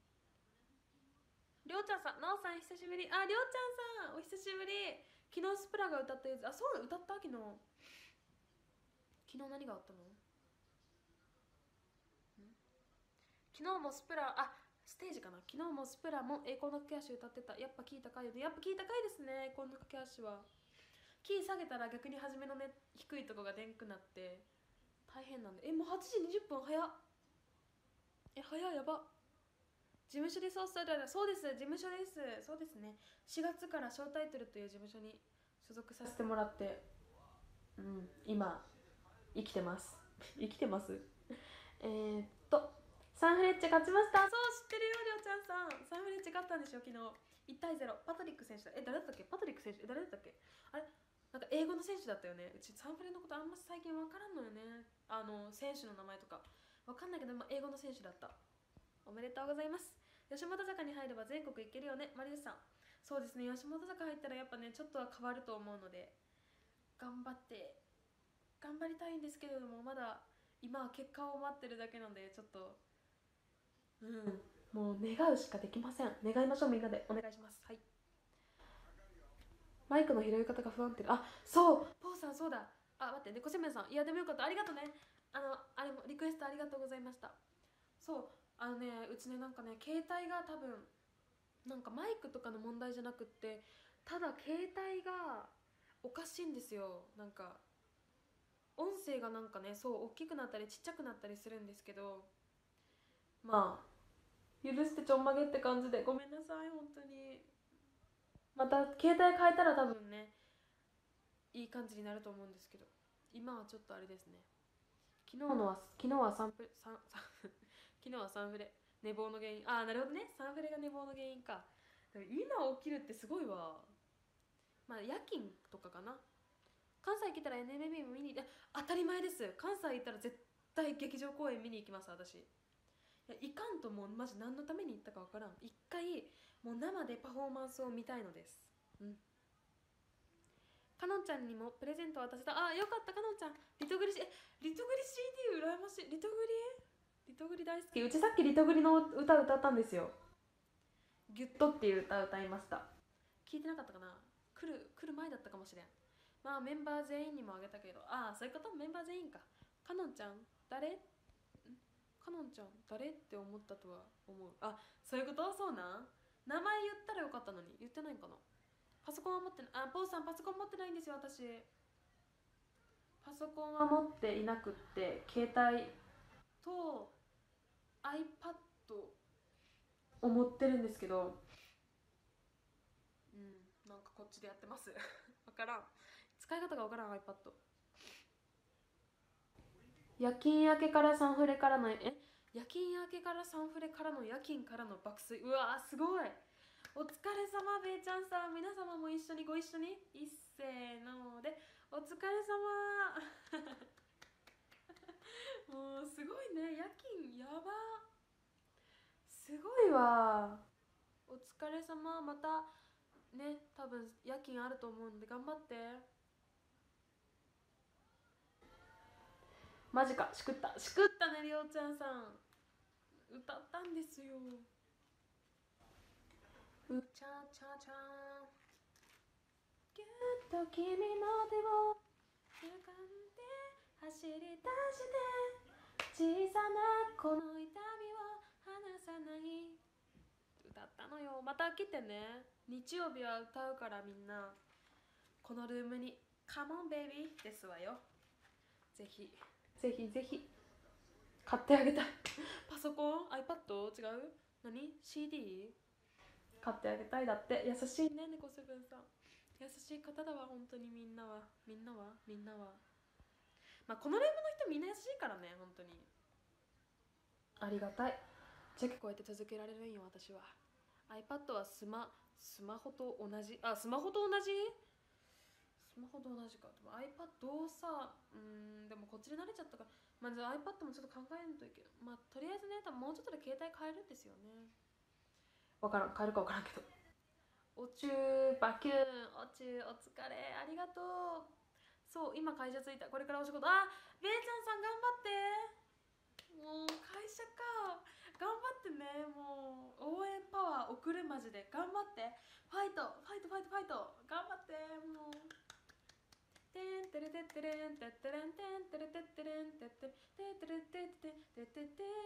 りょうちゃんさん、なおさん久しぶり。あ、りょうちゃんさんお久しぶり。昨日スプラが歌ったやつ。あ、そう歌った昨日。昨日何があったの？昨日もスプラ、あ、ステージかな。昨日もスプラも栄光の架け橋歌ってた。やっぱ聞いたかいよね。やっぱ聞いたかいですね、栄光の架け橋は。キー下げたら逆に初めのね、低いとこがでんくなって大変なんで。え、もうはちじにじゅっぷん早っ。え、早い、やば。事務所でそうそうそうです、事務所です。そうですね。しがつからショータイトルという事務所に所属させてもらって、うん、今生きてます生きてます。えー、っとサンフレッチェ勝ちました。そう知ってるよ、りょうちゃんさん。サンフレッチェ勝ったんでしょ昨日。いちたいゼロ。パトリック選手だ。え、誰だったっけ？パトリック選手。え、誰だったっけ？あれなんか英語の選手だったよね。うちサンフレのことあんま最近わからんのよね。あの選手の名前とかわかんないけど、まあ、英語の選手だった。おめでとうございます。吉本坂に入れば全国行けるよね、マリウスさん。そうですね、吉本坂入ったらやっぱねちょっとは変わると思うので、頑張って頑張りたいんですけれども、まだ今は結果を待ってるだけなので、ちょっとうんもう願うしかできません。願いましょう、みんなでお願いします。はい。マイクの拾い方が不安定。あ、そうポーさん、そうだ。あ、待って、猫せめさん、いやでもよかった、ありがとうね。あのあれもリクエストありがとうございました。そうあのね、うちねなんかね携帯が多分なんかマイクとかの問題じゃなくって、ただ携帯がおかしいんですよ。なんか音声がなんかね、そう大きくなったりちっちゃくなったりするんですけど、まあ許してちょんまげって感じでごめんなさい本当に。また携帯変えたら多分ねいい感じになると思うんですけど、今はちょっとあれですね。昨日のは昨日はサンプサンサン昨日はサンフレ寝坊の原因。ああなるほどね、サンフレが寝坊の原因か。でも今起きるってすごいわ。まあ夜勤とかかな。関西来たら エヌエムビー も見に行って、当たり前です。関西行ったら絶対劇場公演見に行きます私。いやいかんともうマジ何のために行ったかわからん。一回もう生でパフォーマンスを見たいのです。うん。かのんちゃんにもプレゼント渡せた。あ、よかった。かのんちゃんリトグリしえリトグリ シーディー 羨ましい。リトグリリトグリ大好き。うちさっきリトグリの歌歌ったんですよ。ギュッとっていう歌歌いました。聞いてなかったかな。来る来る前だったかもしれん。まあメンバー全員にもあげたけど、ああそういうこと。メンバー全員か。かのんちゃん誰？かのんちゃん誰って思ったとは思う。あ、そういうこと。そうなん、名前言ったらよかったのに言ってないんかな。パソコンは持ってない。あ、ポーさんパソコン持ってないんですよ私。パソコンは持っていなくって、携帯と iPad を持ってるんですけど、うん、なんかこっちでやってますわからん、使い方がわからん iPad。 夜勤明けからサンフレからのえ夜勤明けからサンフレからの夜勤からの爆睡。うわーすごい。お疲れ様べーちゃんさん、皆様も一緒にご一緒にいっせーのでお疲れ様もうすごいね、夜勤やば、すごいわ。お疲れ様。またね多分夜勤あると思うんで頑張って。マジか、しくったしくったね、りょうちゃんさん歌ったんですよ。うちゃちゃちゃんぎゅっと君の手を掴んで走り出して小さなこの痛みを離さない、歌ったのよ。また来てね、日曜日は歌うからみんなこのルームにカモンベイビーですわよ。ぜひぜひぜひ買ってあげたいパソコン iPad 違う何 シーディー 買ってあげたい。だって優しいね、猫セブンさん。優しい方だわ本当に。みんなはみんなはみんなはまあこのルームの人みんな優しいからね本当に。ありがたい。じゃけこうやって続けられるんよ私は。 iPad はスマスマホと同じ。あ、スマホと同じスマホと同じか。でも iPad をさ、うーんでもこっちで慣れちゃったから、まず iPad もちょっと考えんといけない。まあとりあえずね、多分もうちょっとで携帯変えるんですよね。わからん、変えるかわからんけど。おちゅーバキューン、おちゅーお疲れありがとう。そう今会社着いた。これからお仕事。あ、べーちゃんさん頑張って。もう会社か、頑張ってね。もう応援パワー送るマジで頑張って。ファイトファイトファイトファイト頑張って。もうテンテレテテレンテテレンテンテレテテレンテテテテレテテテテテテテテテテテテテ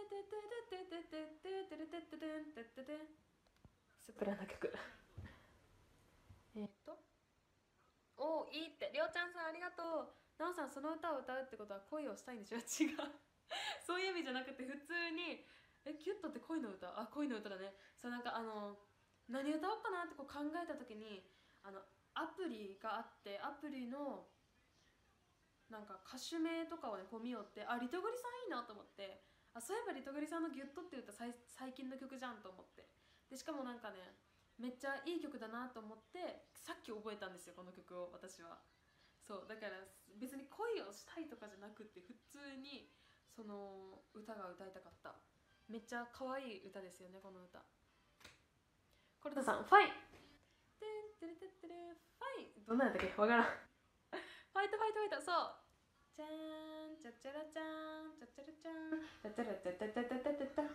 テテテテテ。スプラな曲えっとおおいいって。りょうちゃんさんありがとう。なおさんその歌を歌うってことは恋をしたいんでしょ。違うそういう意味じゃなくて普通に、えキュットって恋の歌。あ、恋の歌だね。そうなんかあの何歌おうかなってこう考えた時に、あのアプリがあって、アプリのなんか歌手名とかをねこう見よって、あリトグリさんいいなと思って、 あ、そういえばリトグリさんの「ギュッと」っていう歌最最近の曲じゃんと思って、でしかもなんかねめっちゃいい曲だなと思ってさっき覚えたんですよこの曲を私は。そうだから別に恋をしたいとかじゃなくて普通にその歌が歌いたかった。めっちゃ可愛い歌ですよねこの歌。コルタさんファインてんてれてってれファインどんなんやったっけわからんファイトファイトファイトそうじゃーんちゃちゃらちゃーんちゃちゃらちゃーんちゃちゃらちゃちゃちゃちゃちゃちゃちゃ。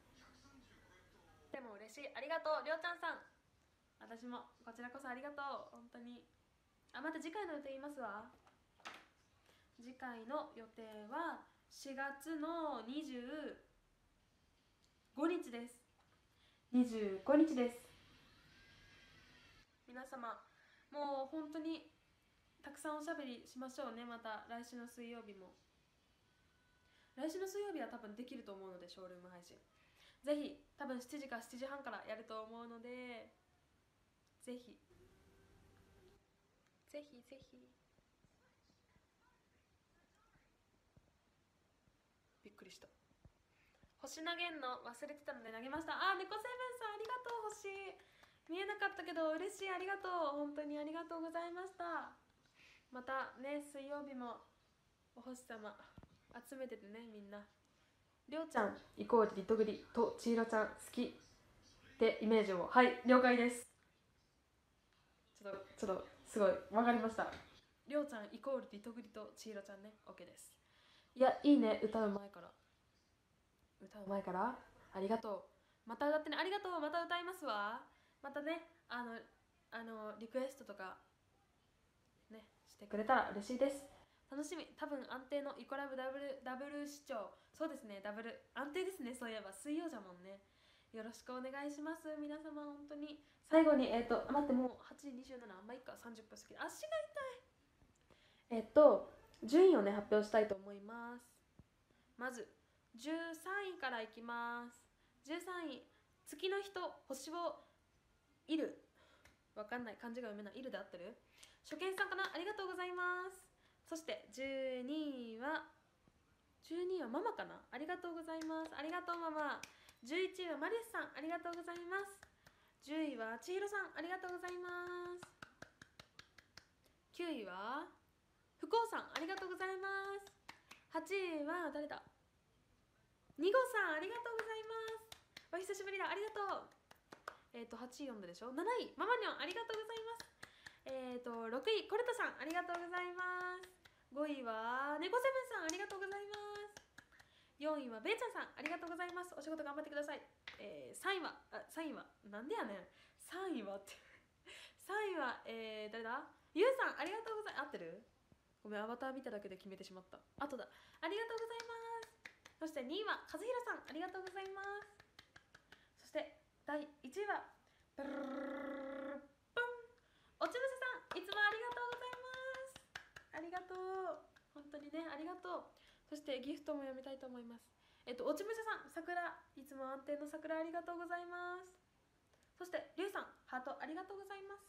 でも嬉しい、ありがとうりょうちゃんさん。私もこちらこそありがとう本当に。あ、また次回の予定言いますわ。次回の予定はしがつのにじゅうごにちです。にじゅうごにちです。皆様もう本当にたくさんおしゃべりしましょうね。また来週の水曜日も。来週の水曜日は多分できると思うので、ショールーム配信ぜひ多分しちじかしちじはんからやると思うので、ぜひぜひぜひ。びっくりした。星投げんの忘れてたので投げました。あ、猫セブンさんありがとう。星見えなかったけど嬉しい、ありがとう本当にありがとうございました。またね水曜日もお星様集めててねみんな。りょうちゃんイコールリトグリとちいろちゃん好きってイメージを。はい了解です。ちょっとちょっとすごい分かりました。りょうちゃんイコールリトグリとちいろちゃんね OK です。いやいいね、歌うまいから歌うまいからありがとう。また歌ってね。ありがとう、また歌いますわ。またねあのあのリクエストとかねしてくれたら嬉しいです。楽しみ。多分安定のイコラブダブルダブル視聴。そうですね、ダブル安定ですね。そういえば水曜じゃもんね。よろしくお願いします皆様本当に。最後にえっ、ー、と待ってもうはちじにじゅうなな、あんまいっかさんじゅっぷん過ぎて足が痛い。えっと順位をね発表したいと思います。まずじゅうさんいからいきます。じゅうさんい月の人星をいる、わかんない漢字が読めない。いるで合ってる？初見さんかな、ありがとうございます。そしてじゅうにいはじゅうにいはママかな、ありがとうございます。ありがとうママ。じゅういちいはマリスさんありがとうございます。じゅういはちひろさんありがとうございます。きゅういはふこうさんありがとうございます。はちいは誰だ、にごさんありがとうございます。お久しぶりだ、ありがとう。えっ、ー、とはちい読んだでしょ。なないママニョンありがとうございます。えっ、ー、とろくいコルトさんありがとうございます。ごいは猫セブンさんありがとうございます。よんいはベイちゃんさんありがとうございます。お仕事頑張ってください。えー、さんいはあさんいはなんでやねんさんいはってさんいはえー、誰だ、ゆうさんありがとうございます。合ってる？ごめんアバター見ただけで決めてしまった。あとだ、ありがとうございます。そしてにいは和弘さんありがとうございます。そしてだいいちいはブルルルルルポンおちぶせさんいつもありがとうございます。ありがとう本当にね、ありがとう。そしてギフトも読みたいと思います。えっとおちぶせさん桜いつも安定の桜ありがとうございます。そしてりゅうさんハートありがとうございます。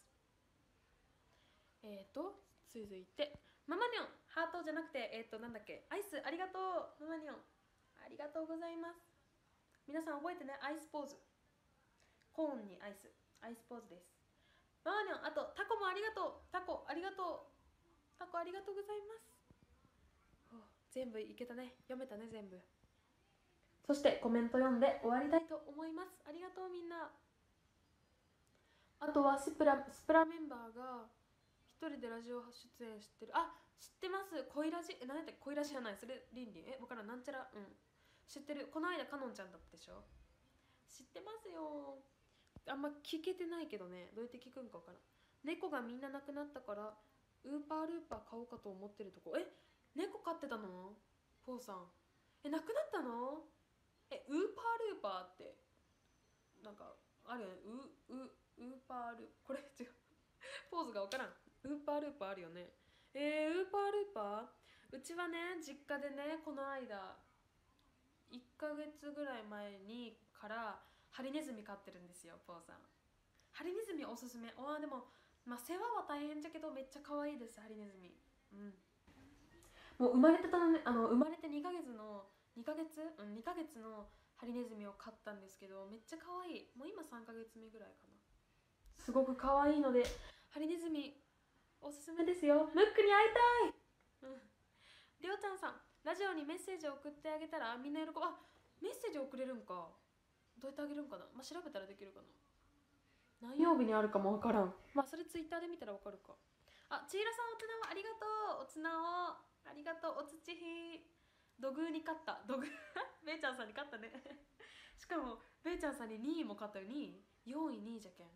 えっと続いてママニョンハートじゃなくてえっとなんだっけアイスありがとうママニョンありがとうございます。皆さん覚えてね、アイスポーズ、コーンにアイス、アイスポーズです。ママニョンあとタコもありがとう。タコありがとう。タコありがとうございます。全部いけたね、読めたね全部。そしてコメント読んで終わりたいと思います。ありがとうみんな。あとはスプラスプラメンバーが一人でラジオ出演してる。あ、知ってます。恋ラジえ、何やったっけ、恋ラジじゃない、それリンリン、え、わからん、なんちゃら、うん知ってる。この間かのんちゃんだったでしょ。知ってますよ。あんま聞けてないけどね、どうやって聞くんかわからん。猫がみんな亡くなったからウーパールーパー買おうかと思ってるとこ。え、猫飼ってたのポーさん。え、亡くなったの。え、ウーパールーパーってなんかあるよね。ウウウーパールこれ違うポーズがわからん。ウーパールーパーあるよね。えー、ウーパールーパー、うちはね実家でねこの間いっかげつぐらい前にからハリネズミ飼ってるんですよポーさん。ハリネズミおすすめ。あ、でもまあ世話は大変じゃけどめっちゃ可愛いですハリネズミ。うん、もう生まれてたのね、あの生まれてにかげつのにかげつうんにかげつのハリネズミを飼ったんですけど、めっちゃ可愛い。もう今さんかげつめぐらいかな。すごく可愛いのでハリネズミおすすめですよ。ムックに会いたい。うん。りょうちゃんさん、ラジオにメッセージを送ってあげたらみんな喜ぶ。あ、メッセージ送れるんか。どうやってあげるんかな。まあ、調べたらできるかな。何曜日にあるかもわからん。まあそれツイッターで見たらわかるか。あ、ちいらさんおつなをありがとう。おつなをありがとう。おつちひ土偶に勝った。土偶べいちゃんさんに勝ったねしかもべいちゃんさんににいも勝ったよ。にいよんいにいじゃけん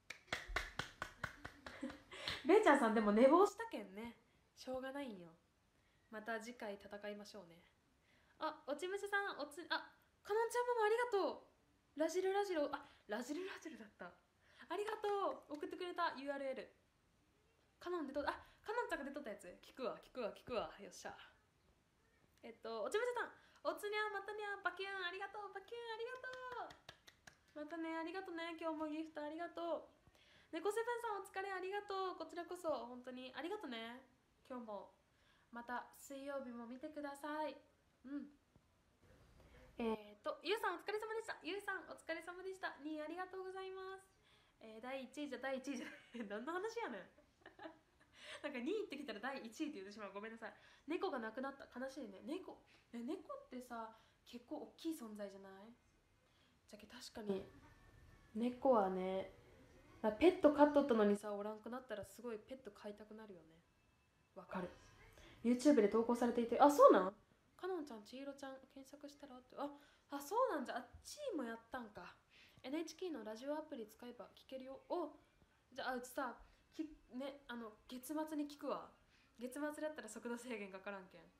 べいちゃんさんでも寝坊したけんね、しょうがないんよ。また次回戦いましょうね。あ、おちむせさん、おつあかのんちゃんママありがとう。ラジルラジル、あ、ラジルラジルだった。ありがとう。送ってくれた ユーアールエル。カノンでとあカノンちゃんが出とったやつ聞くわ聞くわ聞くわ。よっしゃ。えっとおちむせさん、おつにゃまたにゃバキュンありがとう。バキュンありがとう。またね、ありがとうね。今日もギフトありがとう。猫セブンさんお疲れありがとう。こちらこそ本当にありがとうね。今日もまた水曜日も見てください。うん。えーとゆうさんお疲れ様でした。ゆうさんお疲れ様でした。にいありがとうございます。えー、だいいちいじゃだいいちいじゃ何の話やねんなんかにいってきたらだいいちいって言ってしまう。ごめんなさい。猫が亡くなった。悲しいね。猫え猫ってさ結構大きい存在じゃない？じゃけ確かに猫はね、ペット飼っとったのにさおらんくなったらすごいペット飼いたくなるよね。わかる。 YouTube で投稿されていて、あ、そうなん？かのんちゃん、ちいろちゃん検索したらって、ああそうなんじゃ。あっちもやったんか。 エヌエイチケー のラジオアプリ使えば聞けるよ。おじゃあうちさきね、あの月末に聞くわ。月末だったら速度制限かからんけん。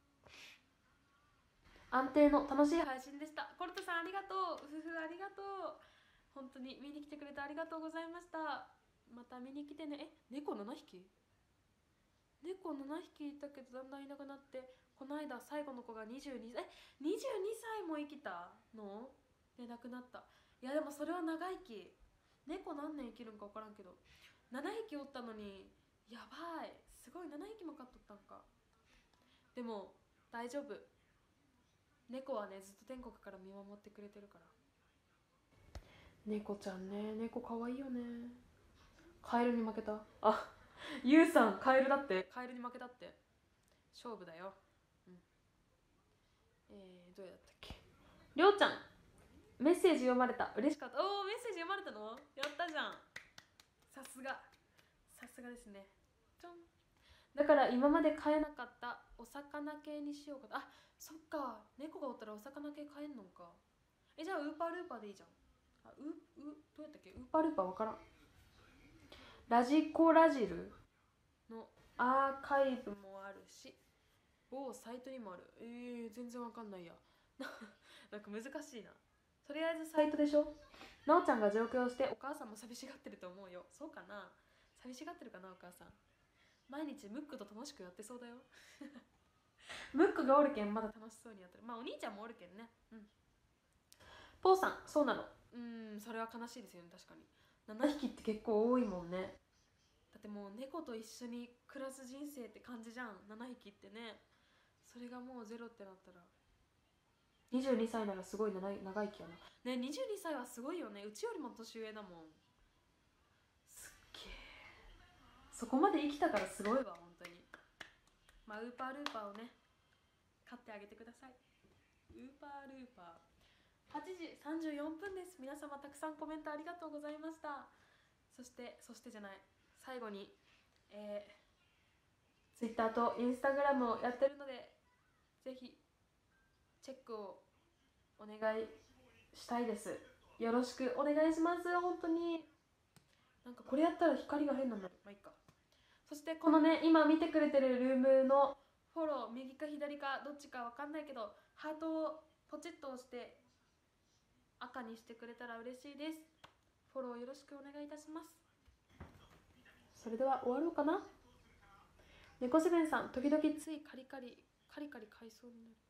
安定の楽しい配信でした。コルトさんありがとう。ふふありがとう。本当に見に来てくれてありがとうございました。また見に来てね。え、猫ななひき？猫ななひきいたけどだんだんいなくなって、この間最後の子がにじゅうにさい、え、にじゅうにさいも生きたので亡くなった。いやでもそれは長生き。猫何年生きるんか分からんけどななひきおったのに、やばい。すごい。ななひきも飼っとったんか。でも大丈夫。猫はねずっと天国から見守ってくれてるから。猫ちゃんね、猫かわいいよね。カエルに負けた。あ、ゆうさんカエルだって。カエルに負けたって。勝負だよ。うん。えー、どうやったっけ。りょうちゃんメッセージ読まれた。嬉しかった。おお、メッセージ読まれたの？やったじゃん。さすがさすがですね。ちょん。だから今まで飼えなかったお魚系にしようかと。あ、そっか。猫がおったらお魚系飼えんのか。え、じゃあウーパールーパーでいいじゃん。あ、う、う、どうやったっけ。ウーパールーパーわからん。ラジコラジルのアーカイブもあるし、某サイトにもある。えー、全然わかんないやなんか難しいな。とりあえずサイトでしょ。なおちゃんが上京してお母さんも寂しがってると思うよ。そうかな。寂しがってるかなお母さん。毎日ムックと楽しくやってそうだよムックがおるけんまだ楽しそうにやってる。まあお兄ちゃんもおるけんね。うん。ポーさん、そうなの。うーん、それは悲しいですよね。確かにななひきって結構多いもんね。だってもう猫と一緒に暮らす人生って感じじゃん、ななひきってね。それがもうゼロってなったら、にじゅうにさいならすごい長生きやな。ね、にじゅうにさいはすごいよね。うちよりも年上だもん。すっげえ。そこまで生きたからすごいわ、本当に。まあウーパールーパーをね買ってあげてください。ウーパールーパー。はちじさんじゅうよんぷんです。皆様たくさんコメントありがとうございました。そしてそしてじゃない、最後に、えー、Twitter と Instagram をやってるので、ぜひチェックをお願いしたいです。よろしくお願いします。本当に。なんかこれやったら光が変なんだよ。まあいいか。そしてこのね、今見てくれてるルームのフォロー、右か左かどっちかわかんないけど、ハートをポチッと押して赤にしてくれたら嬉しいです。フォローよろしくお願いいたします。それでは終わろうかな。猫セブンさん、時々ついカリカリカリカリ買いそうになる。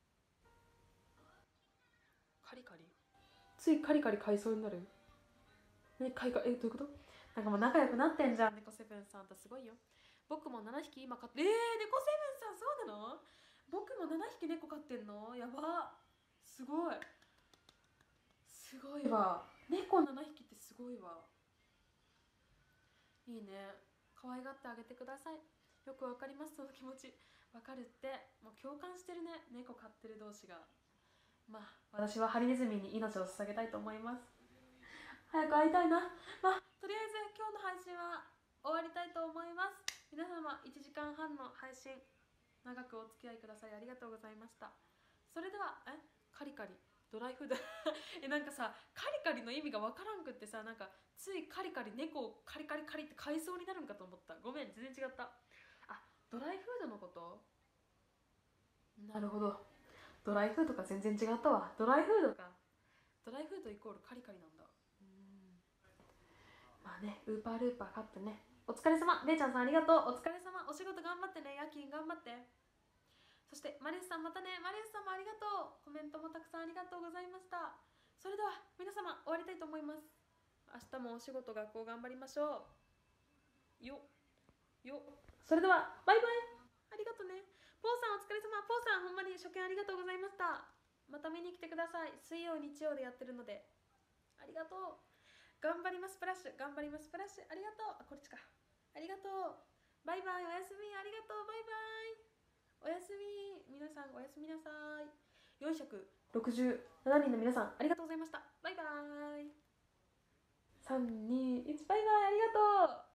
カリカリついカリカリ買いそうになる。ね、カリカリ、え、どういうこと？なんかもう仲良くなってんじゃん。猫セブンさんとすごいよ。僕もななひき今飼って、えー、猫セブンさんそうなの？僕もななひき猫飼ってんの？やば。 すごいすごいわ。猫ななひきってすごいわ。いいね。可愛がってあげてください。よくわかります、その気持ち。わかるって。もう共感してるね、猫飼ってる同士が。まあ私はハリネズミに命を捧げたいと思います。早く会いたいな。まあとりあえず今日の配信は終わりたいと思います。皆様いちじかんはんの配信長くお付き合いくださいありがとうございました。それではえカリカリドライフードえなんかさカリカリの意味がわからんくってさ、なんかついカリカリ猫をカリカリカリって買いそうになるんかと思った。ごめん全然違った。あ、ドライフードのこと。なるほど、ドライフードか。全然違ったわ。ドライフードか。ドライフードイコールカリカリなんだ。うん、まあね、ウーパールーパーカップね。お疲れ様。れいちゃんさんありがとう。お疲れ様。お仕事頑張ってね。夜勤頑張って。そしてマリウスさんまたね。マリウスさんもありがとう。コメントもたくさんありがとうございました。それでは皆様終わりたいと思います。明日もお仕事学校頑張りましょう。よよ。それではバイバイ。ありがとうね。ポーさんお疲れ様。ポーさんほんまに初見ありがとうございました。また見に来てください。水曜日曜でやってるので。ありがとう。頑張りますプラッシュ。頑張りますプラッシュ。ありがとう。あ、こっちか。ありがとう。バイバイ。おやすみ。ありがとう。バイバイ。おやすみ。皆さんおやすみなさい。よんひゃくろくじゅうななにんの皆さんありがとうございました。バイバイ。さんにいちバイバイ。ありがとう。